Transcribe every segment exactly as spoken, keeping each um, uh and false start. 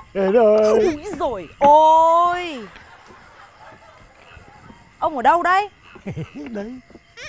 Đến rồi. Úi rồi ôi. Ông ở đâu đấy? Đấy.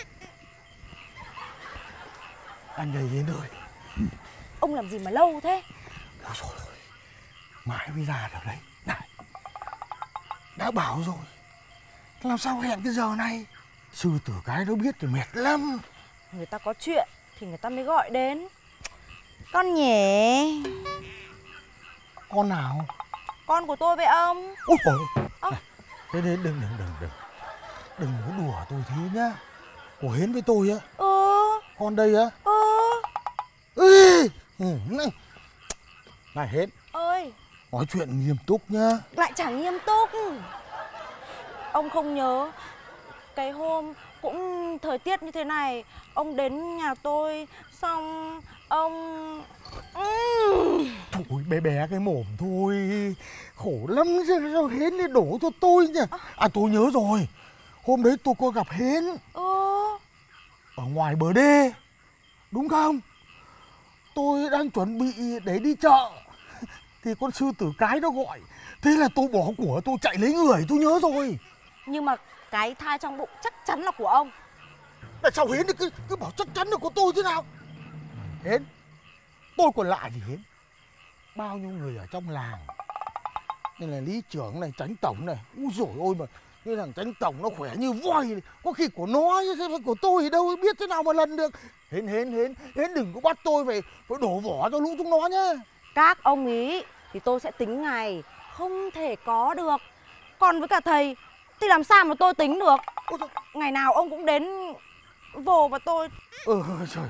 Anh đây đến rồi. Ông làm gì mà lâu thế? Ôi dồi ôi, mãi mới ra được đấy. Này, đã bảo rồi, làm sao hẹn cái giờ này? Sư tử cái nó biết thì mệt lắm. Người ta có chuyện thì người ta mới gọi đến. Con nhỉ? Con nào? Con của tôi với ông. Ôi trời ơi. À. Thế đến đừng đừng đừng đừng đừng có đùa tôi thế nhá. Của Hến với tôi á. Ừ. Con đây á. Ừ. Ê, này. Này Hến Ơi. nói chuyện nghiêm túc nhá. Lại chẳng nghiêm túc. Ông không nhớ cái hôm cũng thời tiết như thế này, ông đến nhà tôi xong ông... uhm. Thôi bé bé cái mồm thôi. Khổ lắm chứ sao Hến lại đổ cho tôi nhỉ. À, à tôi nhớ rồi. Hôm đấy tôi có gặp Hến. Ừ. Ở ngoài bờ đê. Đúng không? Tôi đang chuẩn bị để đi chợ thì con sư tử cái nó gọi. Thế là tôi bỏ của tôi chạy lấy người. Tôi nhớ rồi. Nhưng mà cái thai trong bụng chắc chắn là của ông. Tại sao Hến cứ, cứ bảo chắc chắn là của tôi thế nào? Hến, tôi còn lạ gì Hến. Bao nhiêu người ở trong làng, nên là lý trưởng này, chánh tổng này, úi dồi ôi mà cái thằng chánh tổng nó khỏe như voi, có khi của nó chứ của tôi thì đâu biết thế nào mà lần được. Hến Hến Hến Hến đừng có bắt tôi phải phải đổ vỏ cho lũ chúng nó nhá. Các ông ý thì tôi sẽ tính ngày, không thể có được. Còn với cả thầy thì làm sao mà tôi tính được? Ngày nào ông cũng đến vồ vào tôi. Ừ trời.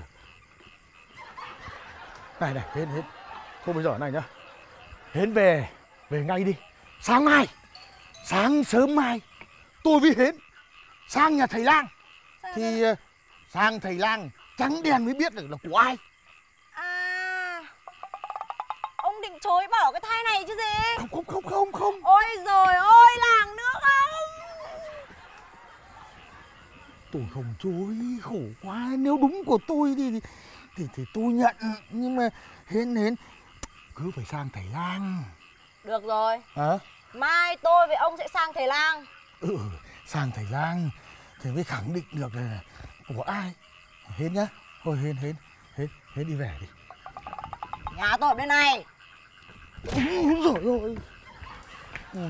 Này này Hến Hến, thôi bây giờ này nhá, Hến về về ngay đi. Sáng mai, sáng sớm mai tôi với Hến sang nhà thầy lang. Thì uh, sang thầy lang trắng đen mới biết được là của ai. À, ông định chối bỏ cái thai này chứ gì? Không không không không không. Ôi rồi ôi, làng nước không. Tôi không chối, khổ quá. Nếu đúng của tôi thì thì thì, thì tôi nhận. Nhưng mà Hến Hến cứ phải sang thầy lang. Được rồi. Hả? Mai tôi với ông sẽ sang thầy lang. Ừ, sang thầy lang thì mới khẳng định được là của ai. Hến nhá. Thôi Hến Hến Hến Hến đi về đi. Nhà tôi ở bên này. Úi dồi ôi. Ừ.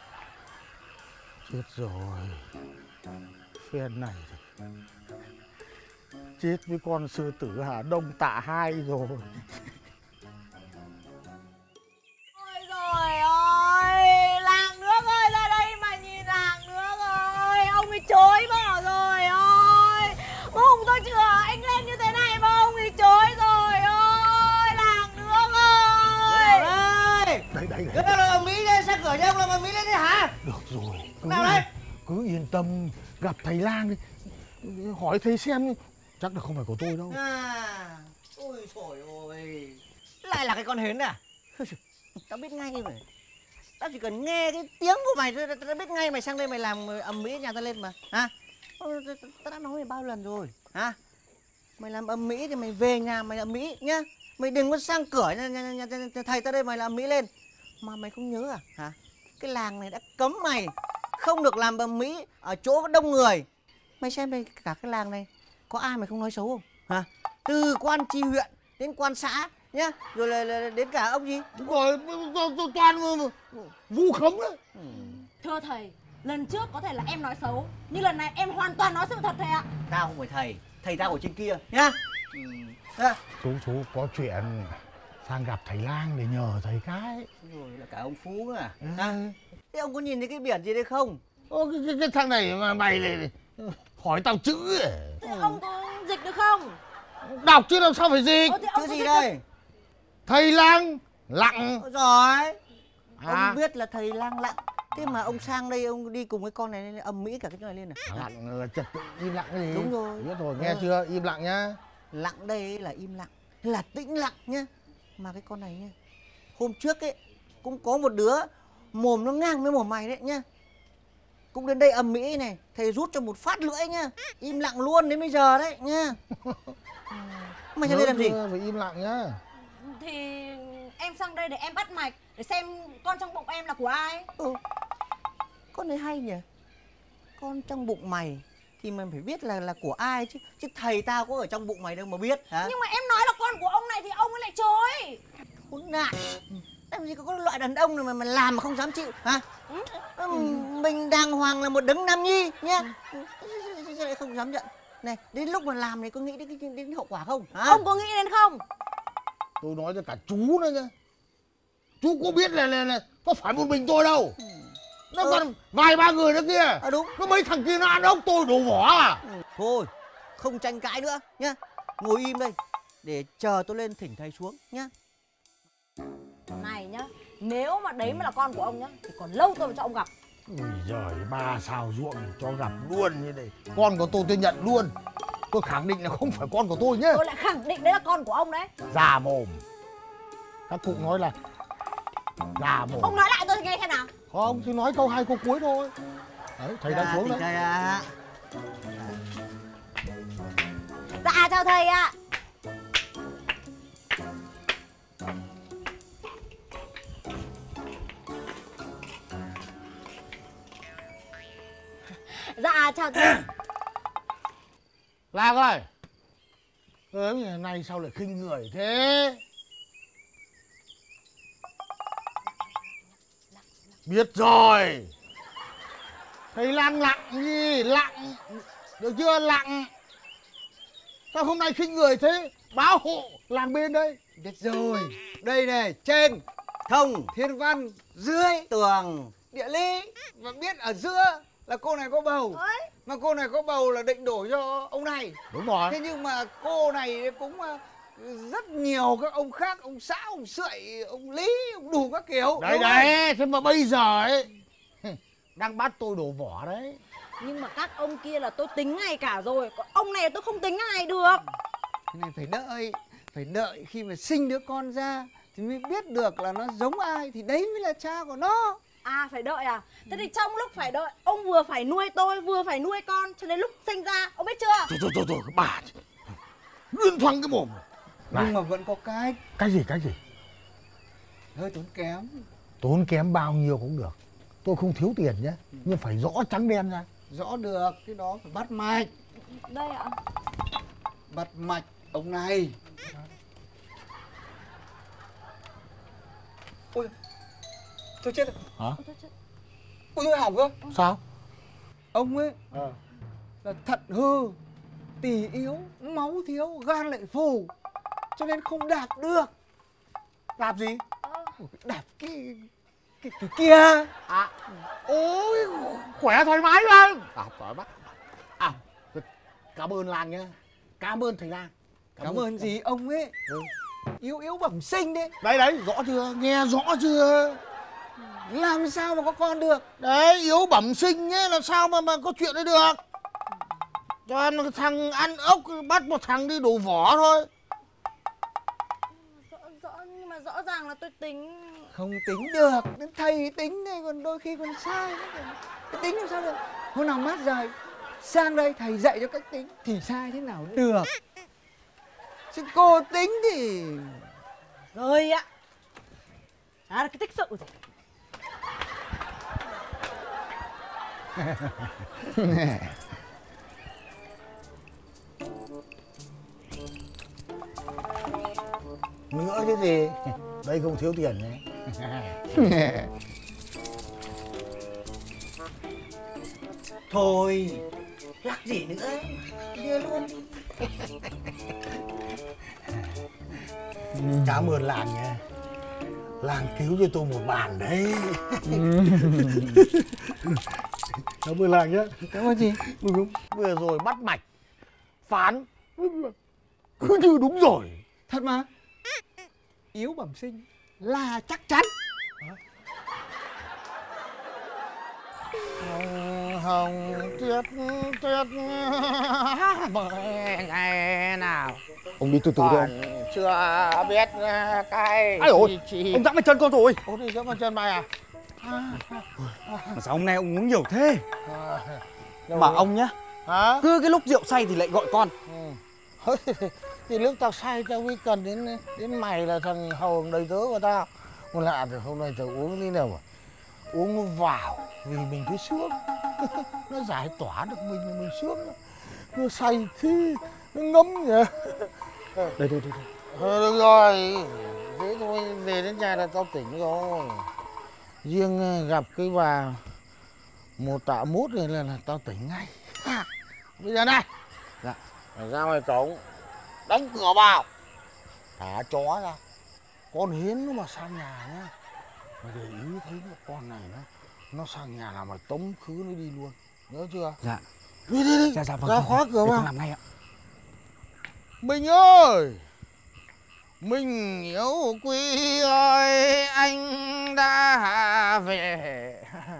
Chết rồi. Phen này thì chết với con sư tử Hà Đông Tạ Hai rồi. Ôi rồi ôi, làng nước ơi, ra đây mà nhìn làng nước ơi. Ông ấy chối bỏ rồi ôi. Hôm tôi chữa anh lên như thế này mà ông ấy chối rồi ôi. Làng nước ơi. Ơi. Đấy đấy Cái nào là ở Mỹ đây, sao cửa nhà ông làm ở Mỹ lên thế hả? được rồi. Cứ, Nào đấy? cứ yên tâm, gặp thầy lang đi. Hỏi thầy xem, chắc là không phải của tôi đâu. À, ôi trời ơi, lại là cái con Hến à? Tao biết ngay mà. Tao chỉ cần nghe cái tiếng của mày thôi, tao biết ngay mày sang đây mày làm ầm ĩ nhà tao lên mà. Hả? Tao đã nói mày bao lần rồi. Hả? Mày làm ầm ĩ thì mày về nhà mày ầm ĩ nhá. Mày đừng có sang cửa nhà, nhà, nhà, nhà thầy tao đây mày làm ầm ĩ lên. Mà mày không nhớ à? Hả? Cái làng này đã cấm mày không được làm ầm ĩ ở chỗ có đông người. Mày xem đây, cả cái làng này có ai mày không nói xấu không? Hả? Từ quan tri huyện đến quan xã nhá, rồi là, là đến cả ông gì? Rồi toàn vu khống đấy. Ừ. Thưa thầy, lần trước có thể là em nói xấu, nhưng lần này em hoàn toàn nói sự thật thầy ạ. Tao không phải thầy, thầy tao ở trên kia nhá. Ừ. À. Chú chú có chuyện sang gặp thầy lang để nhờ thầy cái. Rồi là cả ông Phú nữa à? Ừ. À. Thế ông có nhìn thấy cái biển gì đây không? Ô, cái, cái, cái thằng này mà mày này hỏi tao chữ à? Thế ừ. Ông có dịch được không? Đọc chứ làm sao phải dịch. Ờ, chữ gì đây? Được. Thầy lang lặng. Rồi. À. Ông biết là thầy lang lặng. Thế mà ông sang đây ông đi cùng cái con này ầm ĩ cả cái chỗ này lên à? Lặng là trật tự, im lặng cái gì? Đúng rồi. Biết rồi, nghe ừ. chưa? Im lặng nhá. Lặng đây là im lặng, là tĩnh lặng nhá. Mà cái con này nhá, hôm trước ấy cũng có một đứa mồm nó ngang với mồm mày đấy nhá. Cũng đến đây ầm ĩ này, thầy rút cho một phát lưỡi nhá. Im lặng luôn đến bây giờ đấy nhá. Mày sang đây làm gì? Phải im lặng nhá. Thì em sang đây để em bắt mạch, để xem con trong bụng em là của ai. Ừ, con này hay nhỉ. Con trong bụng mày thì mày phải biết là là của ai chứ. Chứ thầy tao có ở trong bụng mày đâu mà biết hả? Nhưng mà em nói là con của ông này thì ông ấy lại chối. Khốn nạn. Làm gì có, có loại đàn ông này mà mà làm mà không dám chịu hả? Ừ. Ừ. Mình đàng hoàng là một đấng nam nhi nhá. Sao lại không dám nhận? Này, đến lúc mà làm này có nghĩ đến đến, đến hậu quả không hả? Ông có nghĩ đến không? Tôi nói cho cả chú nữa nhá. Chú có biết là, là, là có phải một mình tôi đâu. Nó còn ừ. vài ba người nữa kia. À đúng. Nó mấy thằng kia nó ăn ốc tôi đổ vỏ à. Ừ. Thôi, không tranh cãi nữa nhá. Ngồi im đây để chờ tôi lên thỉnh thầy xuống nhá. Này nhá, nếu mà đấy mà là con của ông nhá thì còn lâu tôi mới cho ông gặp. Ui giời, ba sao ruộng cho gặp luôn như này. Con của tôi tôi nhận luôn. Tôi khẳng định là không phải con của tôi nhá. Tôi lại khẳng định đấy là con của ông đấy. Già mồm. Các cụ nói là già mồm. Ông nói lại tôi nghe thế nào. Không, thì nói câu hai câu cuối thôi. Đấy, thầy đang xuống đấy. Thầy à. Dạ chào thầy ạ. Dạ chào thầy. Lạc ơi. Ơ ngày nay sao lại khinh người thế? Biết rồi. Thầy Lan lặng gì? Lặng. Được chưa? Lặng. Sao hôm nay khinh người thế? Báo hộ làng bên đây. Biết rồi. Đây này, trên thông thiên văn, dưới Tường địa lý. Và biết ở giữa là cô này có bầu. Ôi. Mà cô này có bầu là định đổi cho ông này. Đúng rồi. Thế nhưng mà cô này cũng rất nhiều các ông khác, ông xã, ông Sưởi, ông Lý, ông đủ các kiểu. Đấy đấy, thế mà bây giờ ấy đang bắt tôi đổ vỏ đấy. Nhưng mà các ông kia là tôi tính ngay cả rồi. Còn ông này tôi không tính ngay được. Thế này phải đợi. Phải đợi khi mà sinh đứa con ra thì mới biết được là nó giống ai. Thì đấy mới là cha của nó. À phải đợi à? Thế thì trong lúc phải đợi, ông vừa phải nuôi tôi, vừa phải nuôi con. Cho đến lúc sinh ra, ông biết chưa? Thôi thôi thôi, thôi bà liên thoáng cái mồm. Này. Nhưng mà vẫn có cái. Cái gì, cái gì? Hơi tốn kém. Tốn kém bao nhiêu cũng được. Tôi không thiếu tiền nhé. Nhưng phải rõ trắng đen ra. Rõ được, cái đó phải bắt mạch. Đây ạ. Bắt mạch ông này. Ôi, tôi chết rồi. Hả? Ôi tôi hỏng cơ. Sao? Ông ấy À. là thận hư, tỳ yếu, máu thiếu, gan lại phù, cho nên không đạp được. Đạp gì? Đạp cái cái cái kia. À, ôi khỏe thoải mái không? À, khỏi bắt. À, cảm ơn Lan nhá. Cảm ơn thầy Lan. Cảm, cảm ơn gì ông ấy. Ừ. Yếu yếu bẩm sinh đấy. Đấy đấy, rõ chưa? Nghe rõ chưa? Làm sao mà có con được? Đấy, yếu bẩm sinh nhé, làm sao mà mà có chuyện đấy được? Cho một thằng ăn ốc bắt một thằng đi đổ vỏ thôi. Rõ, rõ, nhưng mà rõ ràng là tôi tính. Không tính được, đến thầy tính này còn đôi khi còn sai. Cái tính làm sao được? Hôm nào mát rời sang đây thầy dạy cho cách tính thì sai thế nào được. Chứ cô tính thì Rồi ạ. Đó là cái tích sự gì. Nữa chứ gì. Đây không thiếu tiền đấy. thôi, lắc gì nữa, đưa luôn đi. Cảm ơn Lan nha. Lan cứu cho tôi một bàn đấy. Cảm ơn Lan nhé. cảm ơn gì? Vừa rồi bắt mạch phán cứ như đúng rồi. Thật mà. Yếu bẩm sinh là chắc chắn. Hồng hồng tuyết tuyết mười ngày nào. Ông đi từ từ đi ông. Chưa biết cái Ai ôi, chi. ông dẫm vào chân con rồi. Ông đi dẫm vào chân mày à? Mà sao hôm nay ông uống nhiều thế? À, Mà ông nhá, hả? cứ cái lúc rượu say thì lại gọi con. Ừ. Thì lúc tao say tao mới cần đến đến mày là thằng hầu đầy tớ của tao. Một lạ thì hôm nay tao uống đi nào mà uống nó vào vì mình cứ sướng. Nó giải tỏa được mình là mình sướng. Nó say thì nó ngấm nhỉ. Đây đây đây, đây. Ờ, được rồi, thế thôi, về đến nhà là tao tỉnh rồi. Riêng gặp cái bà một tạ mút này là, là tao tỉnh ngay. À, bây giờ này, Dạ. mày ra ngoài cổng, đóng cửa vào, thả chó ra. Con Hiến nó mà sang nhà nhá, mày để ý thấy con này nó nó sang nhà là mày tống khứ nó đi luôn, nhớ chưa? Dạ. Đi đi đi, Dạ dạ vâng. ra khóa cửa vào. Làm ngay ạ. Minh ơi, Minh yêu quý ơi, anh đã về.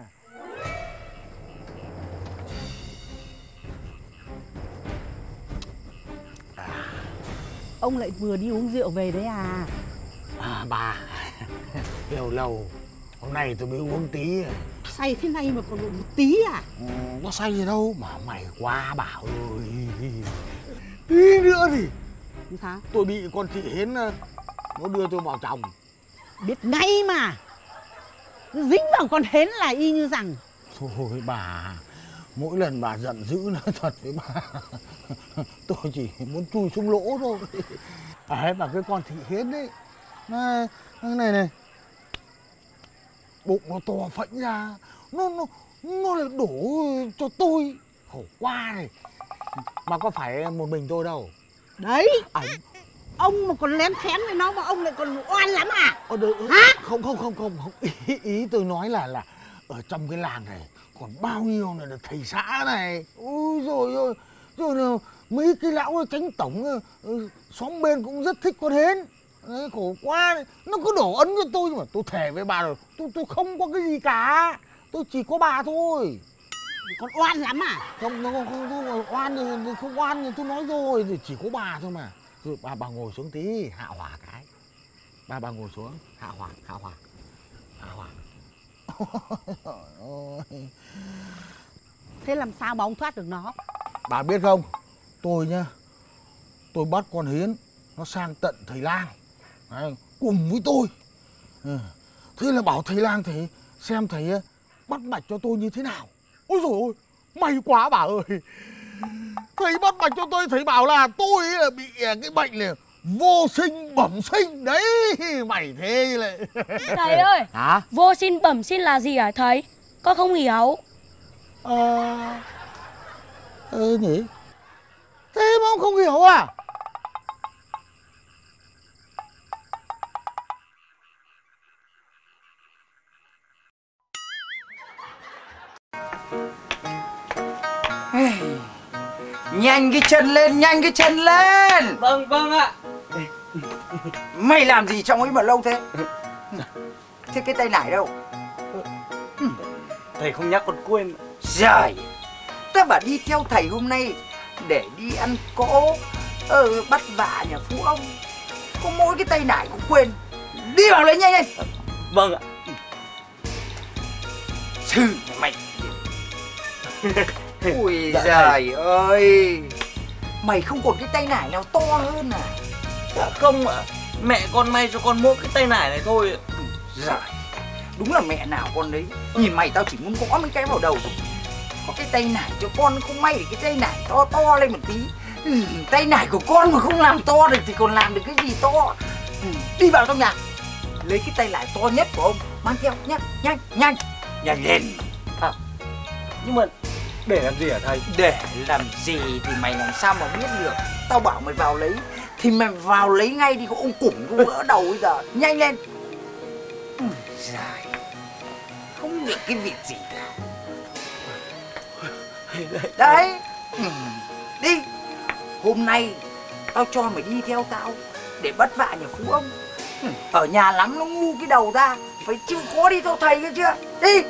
Ông lại vừa đi uống rượu về đấy à? À bà, lâu lâu, hôm nay tôi mới uống tí. Say thế này mà còn một tí à? Ừ, có say gì đâu, mà mày quá bảo rồi. Tí nữa thì Sao? tôi bị con chị Hiến nó đưa tôi vào chồng. Biết ngay mà. Dính vào con Hến là y như rằng. Thôi bà, mỗi lần bà giận dữ nói thật với bà. Tôi chỉ muốn chui xuống lỗ thôi. À, bà cái con thị Hiến đấy, nó, nó này này, bụng nó to phẫy ra, nó nó nó lại đổ cho tôi khổ qua này. Mà có phải một mình tôi đâu. Đấy, À, ông mà còn lén phén với nó mà ông lại còn oan lắm à? ờ, được, Hả? Không không không không, không. Ý, ý tôi nói là là ở trong cái làng này còn bao nhiêu này là thầy xã này. Ôi rồi ôi, rồi là mấy cái lão chánh tổng ừ, xóm bên cũng rất thích con Hến. Đấy, khổ quá đấy. Nó cứ đổ ấn cho tôi mà tôi thề với bà rồi, tôi tôi không có cái gì cả, tôi chỉ có bà thôi. Còn oan lắm à? Không, nó không, không, không oan thì không oan thì tôi nói rồi, thì chỉ có bà thôi mà. Rồi bà bà ngồi xuống tí hạ hỏa cái. Bà bà ngồi xuống hạ hỏa hạ hỏa hạ hỏa. Ôi. Thế làm sao mà ông thoát được nó? Bà biết không, tôi nhá, tôi bắt con Hiến nó sang tận thầy lang. Đấy, cùng với tôi. Ừ. Thế là bảo thầy lang thầy xem thầy bắt mạch cho tôi như thế nào. Ôi dồi ôi, may quá bà ơi. Thầy bắt mạch cho tôi, thầy bảo là tôi bị cái bệnh này vô sinh bẩm sinh. Đấy, mày thế lại. Thầy ơi, Hả? vô sinh bẩm sinh là gì hả thầy? Con không hiểu. Ờ... Ừ nhỉ? Thế mà ông không hiểu à? Nhanh cái chân lên, nhanh cái chân lên. Vâng, vâng ạ. Mày làm gì trong ấy mà lâu thế? Thế cái tay nải đâu? Thầy không nhắc con quên. Giời, ta bảo đi theo thầy hôm nay để đi ăn cỗ ở Bắt Vạ nhà phú ông. Có mỗi cái tay nải cũng quên. Đi vào lấy nhanh nhanh. Vâng ạ. Sư mày. Ui giời ơi, mày không còn cái tay nải nào to hơn à? Dạ không ạ. Mẹ con may cho con mỗi cái tay nải này thôi. Giời, đúng là mẹ nào con đấy. Nhìn mày tao chỉ muốn gõ mấy cái vào đầu. Có cái tay nải cho con không may thì cái tay nải to to lên một tí. Ừ, tay nải của con mà không làm to được thì còn làm được cái gì to. Ừ, đi vào trong nhà lấy cái tay nải to nhất của ông mang theo nhá, nhanh nhanh nhanh lên. À, nhưng mà để làm gì hả thầy? Để làm gì thì mày làm sao mà biết được. Tao bảo mày vào lấy thì mày vào lấy ngay đi, có ông củng có vỡ đầu bây giờ. Nhanh lên. Ừ, dài không biết cái việc gì cả. Đấy. Ừ, đi. Hôm nay tao cho mày đi theo tao để bắt vạ nhà phú ông. Ừ, ở nhà lắm nó ngu cái đầu ra, phải chịu khó đi theo thầy cơ chưa. Đi.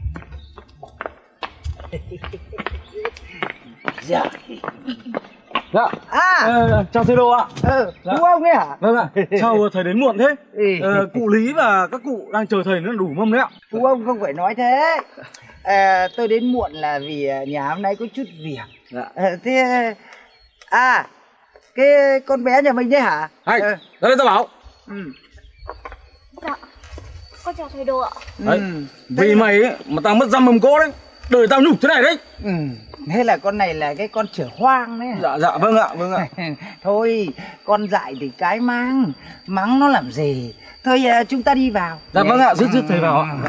Dạ. Dạ. À, Ờ, chào thầy Đồ ạ. ừ, Dạ. đúng không đấy hả? Vâng ạ. Chào thầy đến muộn thế. Ừ. Ờ, cụ Lý và các cụ đang chờ thầy nó đủ mâm đấy ạ. Phú ông không phải nói thế. À, tôi đến muộn là vì nhà hôm nay có chút việc. Dạ. À, thế à, cái con bé nhà mình đấy hả? Hay, Ờ. ra đây tao bảo. Ừ. Dạ, con chào thầy Đồ ạ. Đấy, Ừ. vì mày ấy, mà tao mất dăm mâm cỗ đấy. Đời tao nhục thế này đấy. Ừ. Thế là con này là cái con chửa hoang đấy. Dạ, dạ, vâng ạ, vâng ạ. Thôi, con dại thì cái mang, mắng nó làm gì. Thôi à, chúng ta đi vào. Dạ vâng ạ, rước rước thầy vào ạ.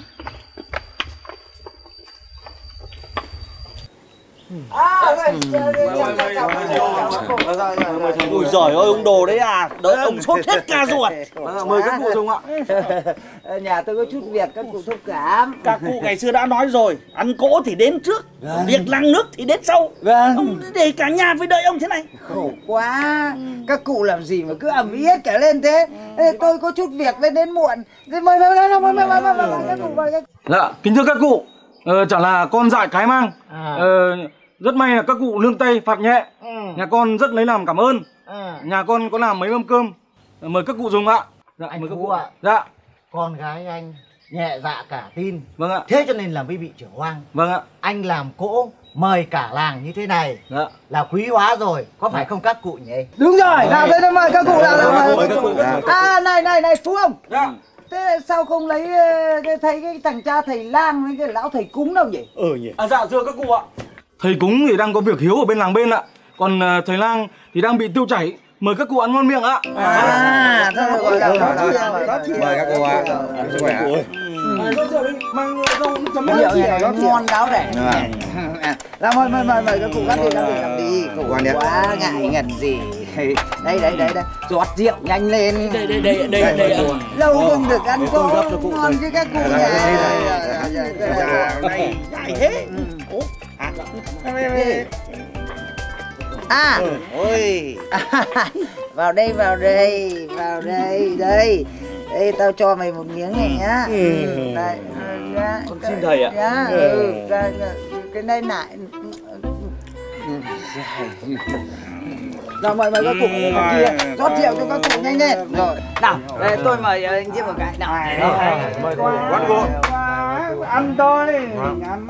À, rồi, chào, chào, chào, chào, chào, chào. Ui giời ơi, ông Đồ đấy à. Đợi ông sốt hết ca ruột. Mời các cụ dùng ạ. Nhà tôi có chút việc, các cụ thông cảm. Các cụ ngày xưa đã nói rồi, ăn cỗ thì đến trước, việc lăng nước thì đến sau. Vâng. Ông để cả nhà phải đợi ông thế này. Khổ quá. Các cụ làm gì mà cứ ầm ĩ hết cả lên thế. Ê, tôi có chút việc nên đến muộn. Thế mời mời mời mời mời mời mời mời các cụ mời các cụ. Dạ, kính thưa các cụ. Ờ, chẳng là con dại cái mang. Ờ, rất may là các cụ lương tay phạt nhẹ. Nhà con rất lấy làm cảm ơn. Nhà con có làm mấy mâm cơm. Mời các cụ dùng ạ. Dạ, Anh mời các Phú cụ ạ. Dạ, Con gái anh nhẹ dạ cả tin. vâng ạ. Thế cho nên là mới bị trưởng hoang. Vâng ạ. Anh làm cỗ mời cả làng như thế này Dạ. là quý hóa rồi, có phải không các cụ nhỉ? Đúng rồi, nào đây đây mời các cụ nào nào mời các cụ. À này này này Phú ông. Dạ. Thế sao không lấy ờ, cái thầy cái thằng cha thầy lang với cái lão thầy cúng đâu nhỉ? Ừ nhỉ. À, dạ thưa các cụ ạ. Thầy cúng thì đang có việc hiếu ở bên làng bên ạ. Còn ờ, thầy lang thì đang bị tiêu chảy. Mời các cụ ăn ngon miệng ạ. À, thôi rồi rồi Mời các cô ạ. Sức khỏe ạ. Mời rót rượu đi, mang rau chấm rượu mỡ. này nó ngon đáo đẻ. Vâng. Là mời mời mời mời các cụ gắp đi gắp đi gắp đi. Cụ Quan đi ạ. quá ngại ngần gì. Đây đây đây đây, rót rượu nhanh lên. Đây đây đây đây đây ạ. Lâu không được ăn cỗ ngon chứ các cụ nhà. Này ngại thế. Ủa? À, Ôi. vào đây vào đây vào đây đây đây tao cho mày một miếng này nhá. Ừ, đây, nhá. Con xin thầy ạ. Nhá, ừ, cái, cái này lại. Rồi mời mời các cụ ở kia rót rượu cho các cụ nhanh lên. Rồi nào đây, tôi mời anh Diêm một cái nào. Mời quán cô. Ăn thôi ăn.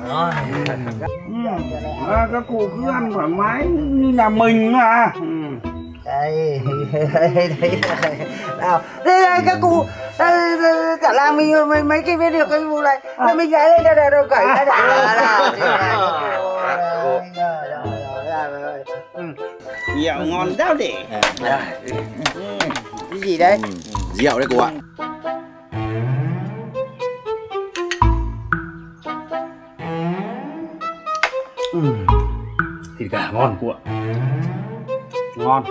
À, các cụ cứ ăn thoải mái như nhà mình mà. Đây đây đây nào đây, đây các cụ đây, đây, cả làng mình mấy, mấy cái biết được cái vụ này à. Mình gái đây đây đâu cởi ra Dạo ngon đáo để. cái gì đấy? Rượu đấy cô ạ. Thịt gà ngon cụ ạ. Ngon.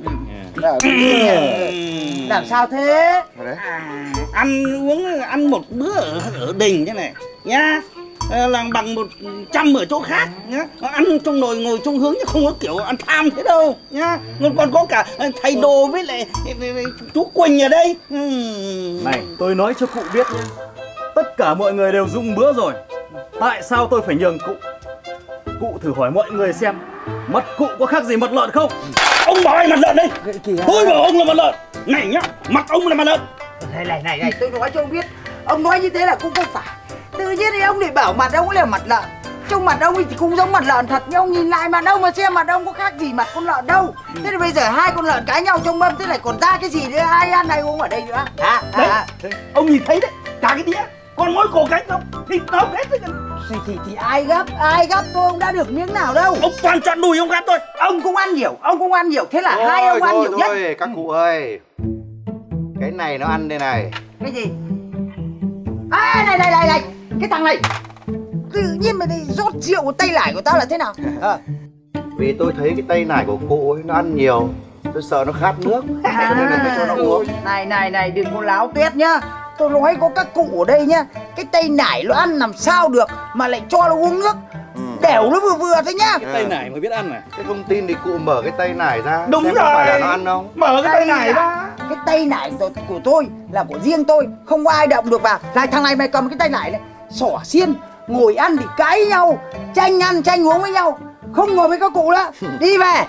Làm sao thế? Ăn uống ăn một bữa ở, ở đình thế này nhá. Ờ, là bằng một trăm ở chỗ khác nhá. Ăn trong nồi ngồi trong hướng chứ không có kiểu ăn tham thế đâu nhá. Còn còn có cả thầy Đồ với lại chú Quỳnh ở đây. Này, tôi nói cho cụ biết nhé. Tất cả mọi người đều dùng bữa rồi. Tại sao tôi phải nhường cụ? Cụ thử hỏi mọi người xem, mặt cụ có khác gì mặt lợn không? Ông bảo ai mặt lợn đây? Tôi bảo ông là mặt lợn. Này nhá, mặt ông là mặt lợn. Này này này này, tôi nói cho ông biết, ông nói như thế là cũng không phải. Tự nhiên thì ông lại bảo mặt ông là mặt lợn. Trong mặt ông thì cũng giống mặt lợn thật, nhưng ông nhìn lại mặt ông mà xem mặt ông có khác gì mặt con lợn đâu. Thế thì bây giờ hai con lợn cãi nhau trong mâm, thế lại còn ra cái gì nữa, ai ăn ai uống ở đây nữa? À, Đấy, à. ông nhìn thấy đấy, cả cái đĩa còn mỗi cổ cánh không thịt nó hết rồi. Thì, thì, thì ai gấp, ai gấp tôi ông đã được miếng nào đâu. Ông toàn chọn đùi ông gắp thôi. Ông cũng ăn nhiều, ông cũng ăn nhiều, thế là Thôi, hai ông ăn thôi, nhiều nhất. thôi, các cụ ơi. Cái này nó ăn đây này. Cái gì? À, này này này này, cái thằng này tự nhiên mày đi rót rượu của tay lại của tao là thế nào? À. Vì tôi thấy cái tay nải của cụ ấy nó ăn nhiều. Tôi sợ nó khát nước. Cho nên là tôi cho nó uống. Này này này, đừng có láo tuét nhá. Tôi nói có các cụ ở đây nhá. Cái tay nải nó ăn làm sao được mà lại cho nó uống nước. Ừ. Đẻo nó vừa vừa thôi nhá. Cái tay nải mới biết ăn à? Thế không tin thì cụ mở cái tay nải ra. Đúng xem rồi. có phải là nó ăn không? Mở cái tay này ra. Cái tay nải của, của tôi là của riêng tôi, không có ai động được vào. Này thằng này mày cầm cái tay nải này, xỏ xiên, ngồi ăn thì cãi nhau, tranh ăn tranh uống với nhau. không ngồi với các cụ nữa. Đi về.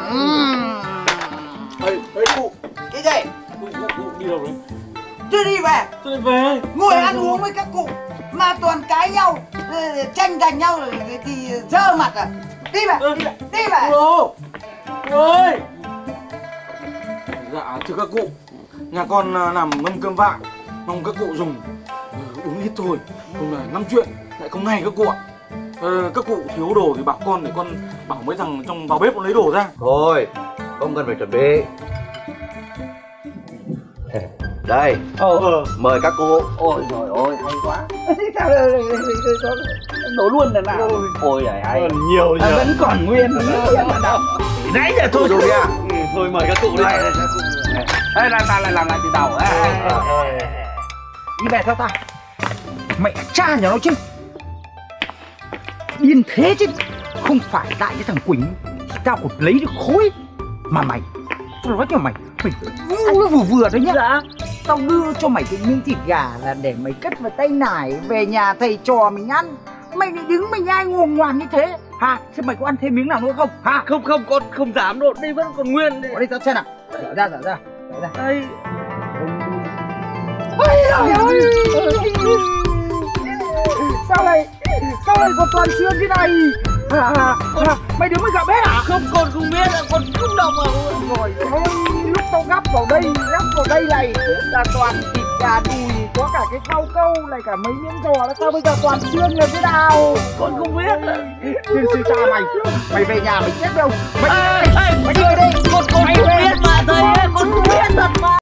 Ê, ê cụ. Cái gì? Cụ, cụ, cụ đi đâu đấy? Chưa đi về. Tôi đi về. Ngồi ăn uống với các cụ mà toàn cãi nhau, tranh giành nhau thì dơ mặt à. Đi về, đi về, đi về. Cụ ơi. Dạ thưa các cụ, nhà con làm mâm cơm vại, mong các cụ dùng uống ít thôi, không là năm chuyện lại không hay các cụ ạ. Ờ, các cụ thiếu đồ thì bảo con để con bảo mấy thằng trong vào bếp nó lấy đồ ra. Thôi, không cần phải chuẩn bị. Đây, Ờ, ờ. mời các cụ. Ôi trời ơi, hay quá. Sao đổ luôn là nào? Ôi giời hay. Còn nhiều nhỉ. Vẫn còn nguyên. Nãy giờ thôi. Rồi nha. Ừ, thôi mời các cụ đi. Đây, đây, làm lại làm lại từ đầu. Đi về theo ta. Mẹ cha nhà nó chứ. Điên thế chứ. Không phải tại cái thằng Quỳnh thì tao còn lấy được khối. Mà mày, tao nói cho mày, mày nó vừa vừa đấy nhá. Dạ. Tao đưa cho mày cái miếng thịt gà là để mày cất vào tay nải về nhà thầy trò mình ăn. Mày lại đứng mày nhai nguồn ngoàn như thế hả? Thế mày có ăn thêm miếng nào nữa không hả? Không không, con không dám đâu, đây vẫn còn nguyên đây. Ở đây tao xem nào. Dở ra dở ra dở ra. Đây. Ôi trời ơi. Sao lại sao lại còn toàn xương thế này? À, à, à, mày đứng mới gặp bếp à? Không, con không biết, con không động vào. Rồi thôi, lúc tao gắp vào đây, gắp vào đây này là toàn thịt gà đùi, có cả cái khao câu này, cả mấy miếng giò, tao bây giờ toàn xương rồi thế nào? Con không biết. Tiên sư cha mày, mày về nhà mày chết đâu? Mày, à, mày, mày đi về đây. Con con không biết mà thầy ơi, con không biết thật mà.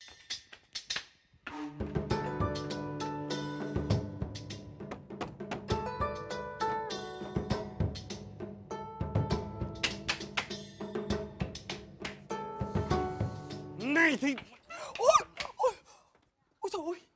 Này thì... Ôi, ôi, ôi trời ơi.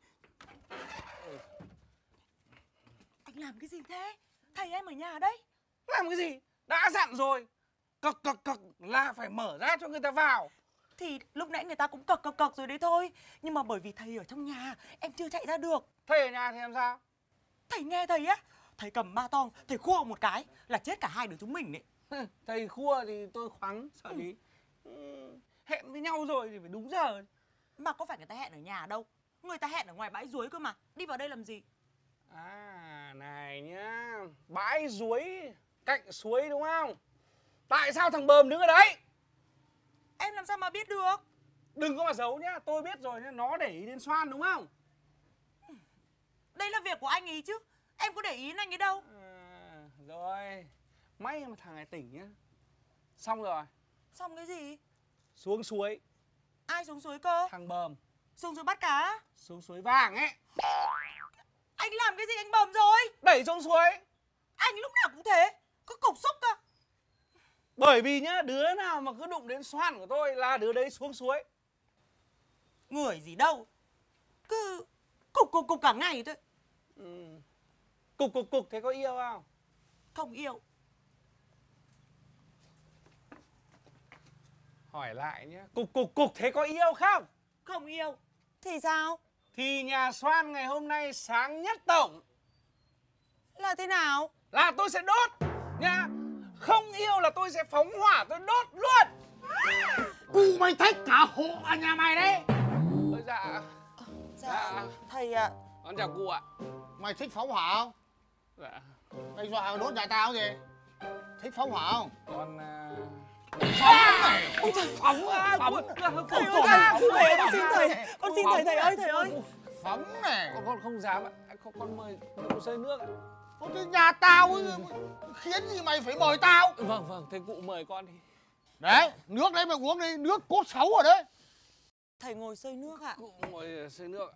Anh làm cái gì thế? Thầy em ở nhà đấy. Làm cái gì? Đã dặn rồi. Cộc cộc cộc là phải mở ra cho người ta vào. Thì lúc nãy người ta cũng cộc cộc cộc rồi đấy thôi. Nhưng mà bởi vì thầy ở trong nhà, em chưa chạy ra được. Thầy ở nhà thì làm sao? Thầy nghe thầy á, thầy cầm ma tong, thầy khua một cái là chết cả hai đứa chúng mình đấy. Thầy khua thì tôi khoáng, sợ gì. Ừ. Hẹn với nhau rồi thì phải đúng giờ. Mà có phải người ta hẹn ở nhà đâu, người ta hẹn ở ngoài bãi ruối cơ mà. Đi vào đây làm gì? À, này nhá. Bãi ruối cạnh suối đúng không? Tại sao thằng Bờm đứng ở đấy? Em làm sao mà biết được? Đừng có mà giấu nhá, tôi biết rồi nhá. Nó để ý đến Xoan đúng không? Đây là việc của anh ấy chứ. Em có để ý đến anh ấy đâu. À, rồi. May mà thằng này tỉnh nhá. Xong rồi. Xong cái gì? Xuống suối. Ai xuống suối cơ? Thằng Bờm. Xuống suối bắt cá? Xuống suối vàng ấy. Anh làm cái gì anh Bờm rồi? Đẩy xuống suối. Anh lúc nào cũng thế, cứ cục xúc cơ. Bởi vì nhá, đứa nào mà cứ đụng đến Xoan của tôi là đứa đấy xuống suối. Người gì đâu, cứ cục cục cục cả ngày thôi. Ừ. Cục cục cục thế có yêu không? Không yêu. Hỏi lại nhá, cục cục cục thế có yêu không? Không yêu. Thì sao? Thì nhà Xoan ngày hôm nay sáng nhất tổng. Là thế nào? Là tôi sẽ đốt nha. Không yêu là tôi sẽ phóng hỏa, tôi đốt luôn. Cụ mày thách cả hộ ở nhà mày đấy. Ôi dạ. Dạ, dạ. Thầy ạ. À... Con chào cụ ạ. Mày thích phóng hỏa không? Dạ. Mày dọa đốt nhà tao gì? Thích phóng hỏa không? Con... Uh... Phóng này! Ôi trời, phóng à! Phóng! Thầy ơi, thầy, con xin thầy, con xin thầy, thầy ơi, thầy ơi. Phóng này! Con, con không dám ạ, con, con mời cụ xơi nước ạ. Ôi thế nhà tao ấy, khiến gì mày phải mời tao? Vâng, vâng, thế cụ mời con đi. Đấy, nước đấy mày uống đi, nước cốt xấu rồi đấy. Thầy ngồi xơi nước ạ. Cụ ngồi xơi nước ạ.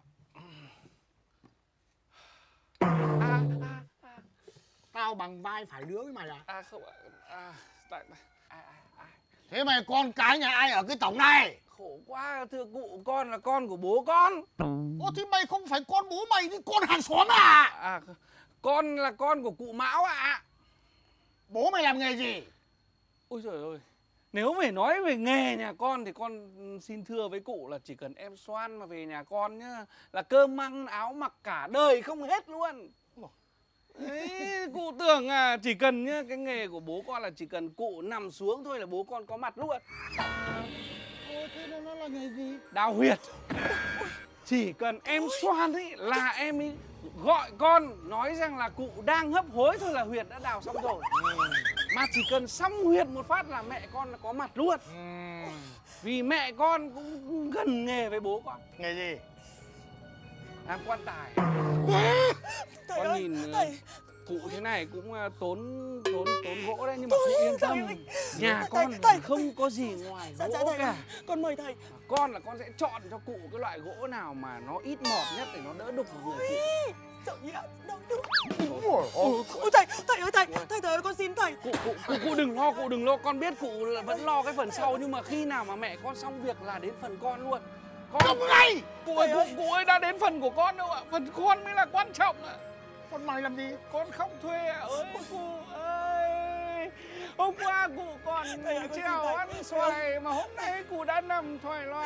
À, à, à. Tao bằng vai phải đứa với mày à? À không ạ, à, tại... À, à, à. Thế mày con cái nhà ai ở cái tổng này? Khổ quá, thưa cụ, con là con của bố con. Ô thế mày không phải con bố mày thì con hàng xóm à? À, con là con của cụ Mão ạ. À. Bố mày làm nghề gì? Ôi trời ơi, nếu phải nói về nghề nhà con thì con xin thưa với cụ là chỉ cần em Xoan mà về nhà con nhá, là cơm măng áo mặc cả đời không hết luôn. Đấy, cụ tưởng à chỉ cần nhá, cái nghề của bố con là chỉ cần cụ nằm xuống thôi là bố con có mặt luôn. Ôi, thế nó, nó là nghề gì? Đào huyệt. Chỉ cần em xoan ấy là em ấy gọi con nói rằng là cụ đang hấp hối thôi là huyệt đã đào xong rồi. Mà chỉ cần xong huyệt một phát là mẹ con là có mặt luôn. Vì mẹ con cũng gần nghề với bố con. Nghề gì? Làm quan tài. Thầy Con ơi, nhìn thầy. cụ thế này cũng uh, tốn tốn tốn gỗ đấy, nhưng mà cụ yên tâm, nhà thầy, con thầy. không có gì ngoài Dạ, gỗ dạ, thầy. cả. Con mời thầy. Con là con sẽ chọn cho cụ cái loại gỗ nào mà nó ít mọt nhất để nó đỡ đục vào người cụ. Sợ nhỉ? Đâu được. Ôi, ôi, Ôi thầy, thầy ơi thầy, thầy thầy ơi con xin thầy. Cụ, cụ, cụ, cụ đừng lo, cụ đừng lo, con biết cụ là vẫn lo cái phần sau, nhưng mà khi nào mà mẹ con xong việc là đến phần con luôn. Con Không ngay. Cụ ơi, cụ, cụ ơi, đã đến phần của con đâu ạ, phần con mới là quan trọng ạ. Con mày làm gì? Con không thuê ạ. Ơi cụ ơi, hôm qua cụ còn trèo ăn xoài mà hôm nay cụ đã nằm thoải loài.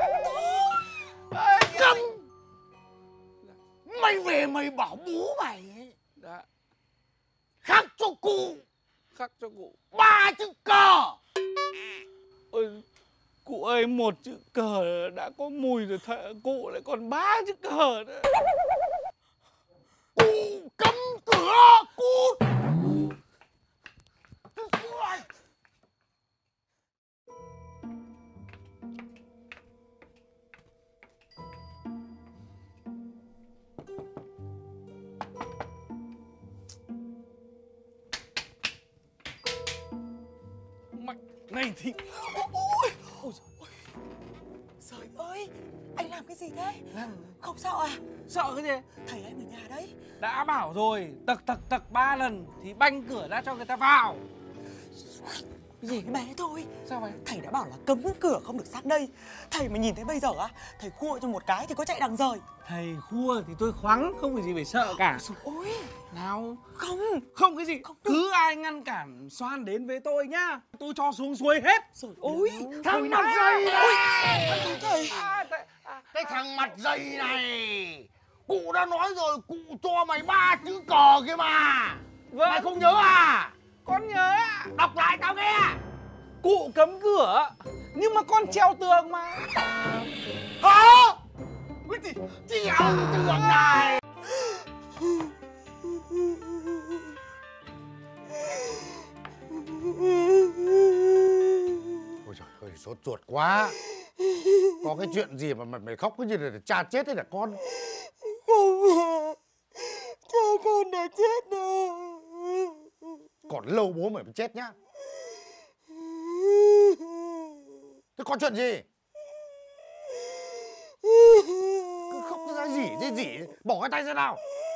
Câm. Mày về mày bảo bố mày ấy, Đã. khắc cho cụ Khắc cho cụ ba chữ cờ. Ôi, cụ ơi, một chữ cờ đã có mùi rồi, thợ cụ lại còn ba chữ cờ nữa. Cụ cấm cửa, cụ. Mày này thì Ôi, ôi, ôi. Trời ơi, anh làm cái gì thế? Không sợ à? sợ cái gì? Thầy em ở nhà đấy. Đã bảo rồi, tật tật tật ba lần thì banh cửa ra cho người ta vào. Cái gì cái bé thôi. Sao vậy? Thầy đã bảo là cấm cửa không được sang đây. Thầy mà nhìn thấy bây giờ á, thầy khua cho một cái thì có chạy đằng rời. Thầy khua thì tôi khoắng, không phải gì phải sợ cả. Ôi, nào, không, không cái gì, không cứ ai ngăn cản Xoan đến với tôi nhá, tôi cho xuống suối hết. Rồi ôi, Thằng mặt dày này. thầy. À, thầy, à, Cái thằng mặt dày này, cụ đã nói rồi, cụ cho mày ba chữ cờ kia mà. vâng, Mày không nhớ à? con nhớ ạ. Đọc lại tao nghe. Cụ cấm cửa, nhưng mà con treo tường mà. Hả? Cái gì? Treo tường này. Ôi trời ơi, sốt ruột quá. Có cái chuyện gì mà mày, mày khóc cái gì để cha chết hay là con? Không à, cha con đã chết rồi. Còn lâu bố mày mới chết nhá. Thế có chuyện gì? Cứ khóc ra gì gì gì, bỏ cái tay ra nào.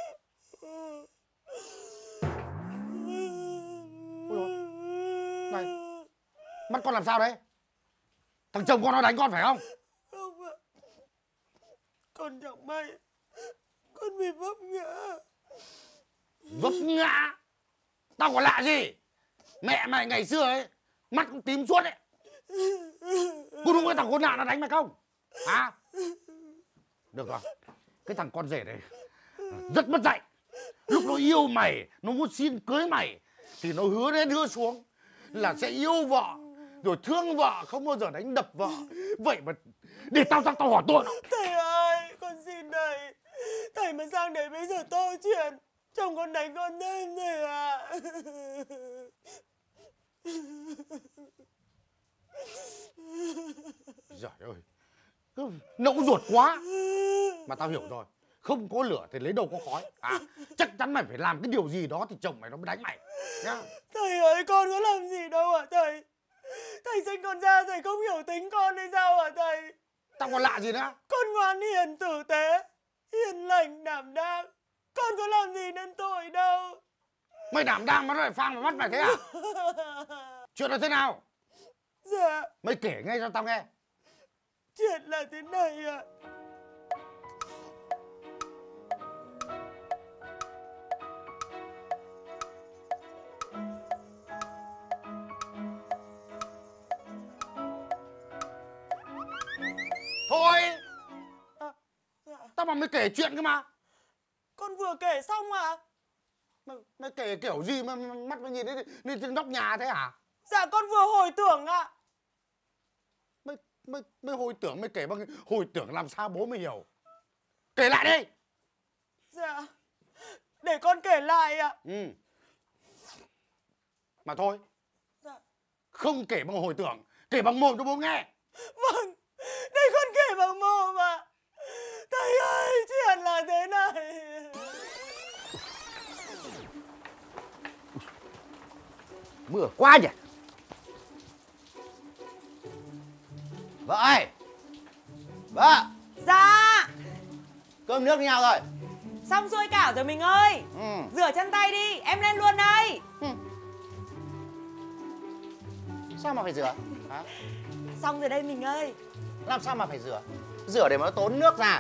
Ôi dồi. Này, mắt con làm sao đấy? Thằng chồng con nó đánh con phải không? Không ạ, con chẳng may con bị vấp ngã. Vấp ngã? Tao còn lạ gì? Mẹ mày ngày xưa ấy, mắt cũng tím suốt ấy. Có đúng cái thằng con nạn nó đánh mày không? Hả? Được rồi, cái thằng con rể này rất mất dạy. Lúc nó yêu mày, nó muốn xin cưới mày thì nó hứa đến hứa xuống là sẽ yêu vợ, rồi thương vợ, không bao giờ đánh đập vợ. Vậy mà để tao tao tao hỏi tội nó. Thầy ơi, con xin thầy. Thầy mà sang đấy bây giờ to chuyện, chồng con đánh con thêm thầy ạ. Giời ơi, cứ nẫu ruột quá. Mà tao hiểu rồi, không có lửa thì lấy đâu có khói. À, chắc chắn mày phải làm cái điều gì đó thì chồng mày nó mới đánh mày nhá. Thầy ơi, con có làm gì đâu ạ thầy. Thầy sinh con ra thầy không hiểu tính con hay sao hả thầy? Tao còn lạ gì nữa? Con ngoan hiền tử tế, hiền lành đảm đang. Con có làm gì nên tội đâu. Mày đảm đang mà nó lại phang vào mắt mày thế à? Chuyện là thế nào? Dạ, Mày kể ngay cho tao nghe. chuyện là thế này ạ. Thôi, À, dạ. tao mà mới kể chuyện cơ mà. Con vừa kể xong à? Mày, mày kể kiểu gì mà mắt mày nhìn đến, đến trên nóc nhà thế hả? Dạ con vừa hồi tưởng ạ. Mày, mày, mày hồi tưởng, mày kể bằng hồi tưởng làm sao bố mày hiểu. Kể lại đi. Dạ, để con kể lại ạ. Ừ. Mà thôi. Dạ. Không kể bằng hồi tưởng, kể bằng mồm cho bố nghe. Vâng, để con kể bằng mồm ạ. Thầy ơi, chuyện là thế này. Mưa quá nhỉ. Vợ ơi. Vợ. Dạ. Cơm nước như nào rồi? Xong xuôi cả rồi mình ơi. Ừ. Rửa chân tay đi, em lên luôn đây. Ừ. Sao mà phải rửa? Hả? Xong rồi đây mình ơi. Làm sao mà phải rửa? Rửa để mà nó tốn nước ra.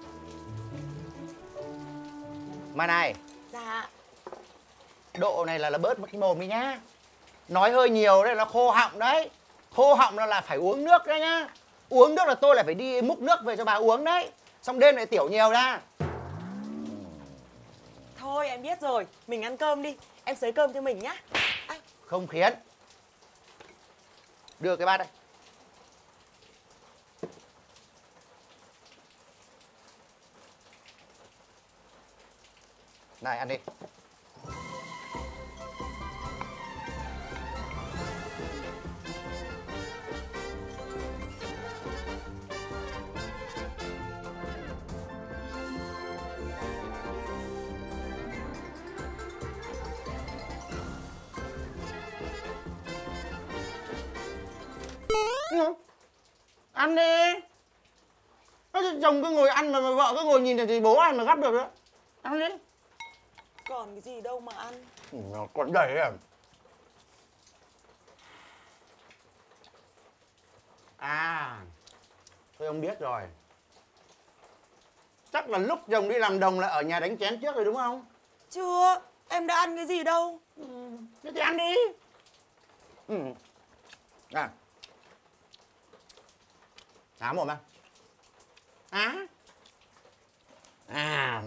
Mà này. Dạ. Độ này là là bớt một cái mồm đi nhá. Nói hơi nhiều đấy là khô họng đấy. Khô họng là, là phải uống nước đấy nhá. Uống nước là tôi lại phải đi múc nước về cho bà uống đấy. Xong đêm lại tiểu nhiều ra. Thôi em biết rồi, mình ăn cơm đi. Em xới cơm cho mình nhá. À. Không khiến. Đưa cái bát đây. Này ăn đi. Ăn đi. Chồng cứ ngồi ăn mà vợ cứ ngồi nhìn thì bố ăn mà gắp được nữa. Ăn đi. Còn cái gì đâu mà ăn. Nó còn đầy à. À, tôi không biết rồi. Chắc là lúc chồng đi làm đồng là ở nhà đánh chén trước rồi đúng không? Chưa, em đã ăn cái gì đâu. Ừ, thế thì ăn đi. Ừ. À. Há mồm ăn. Á. À.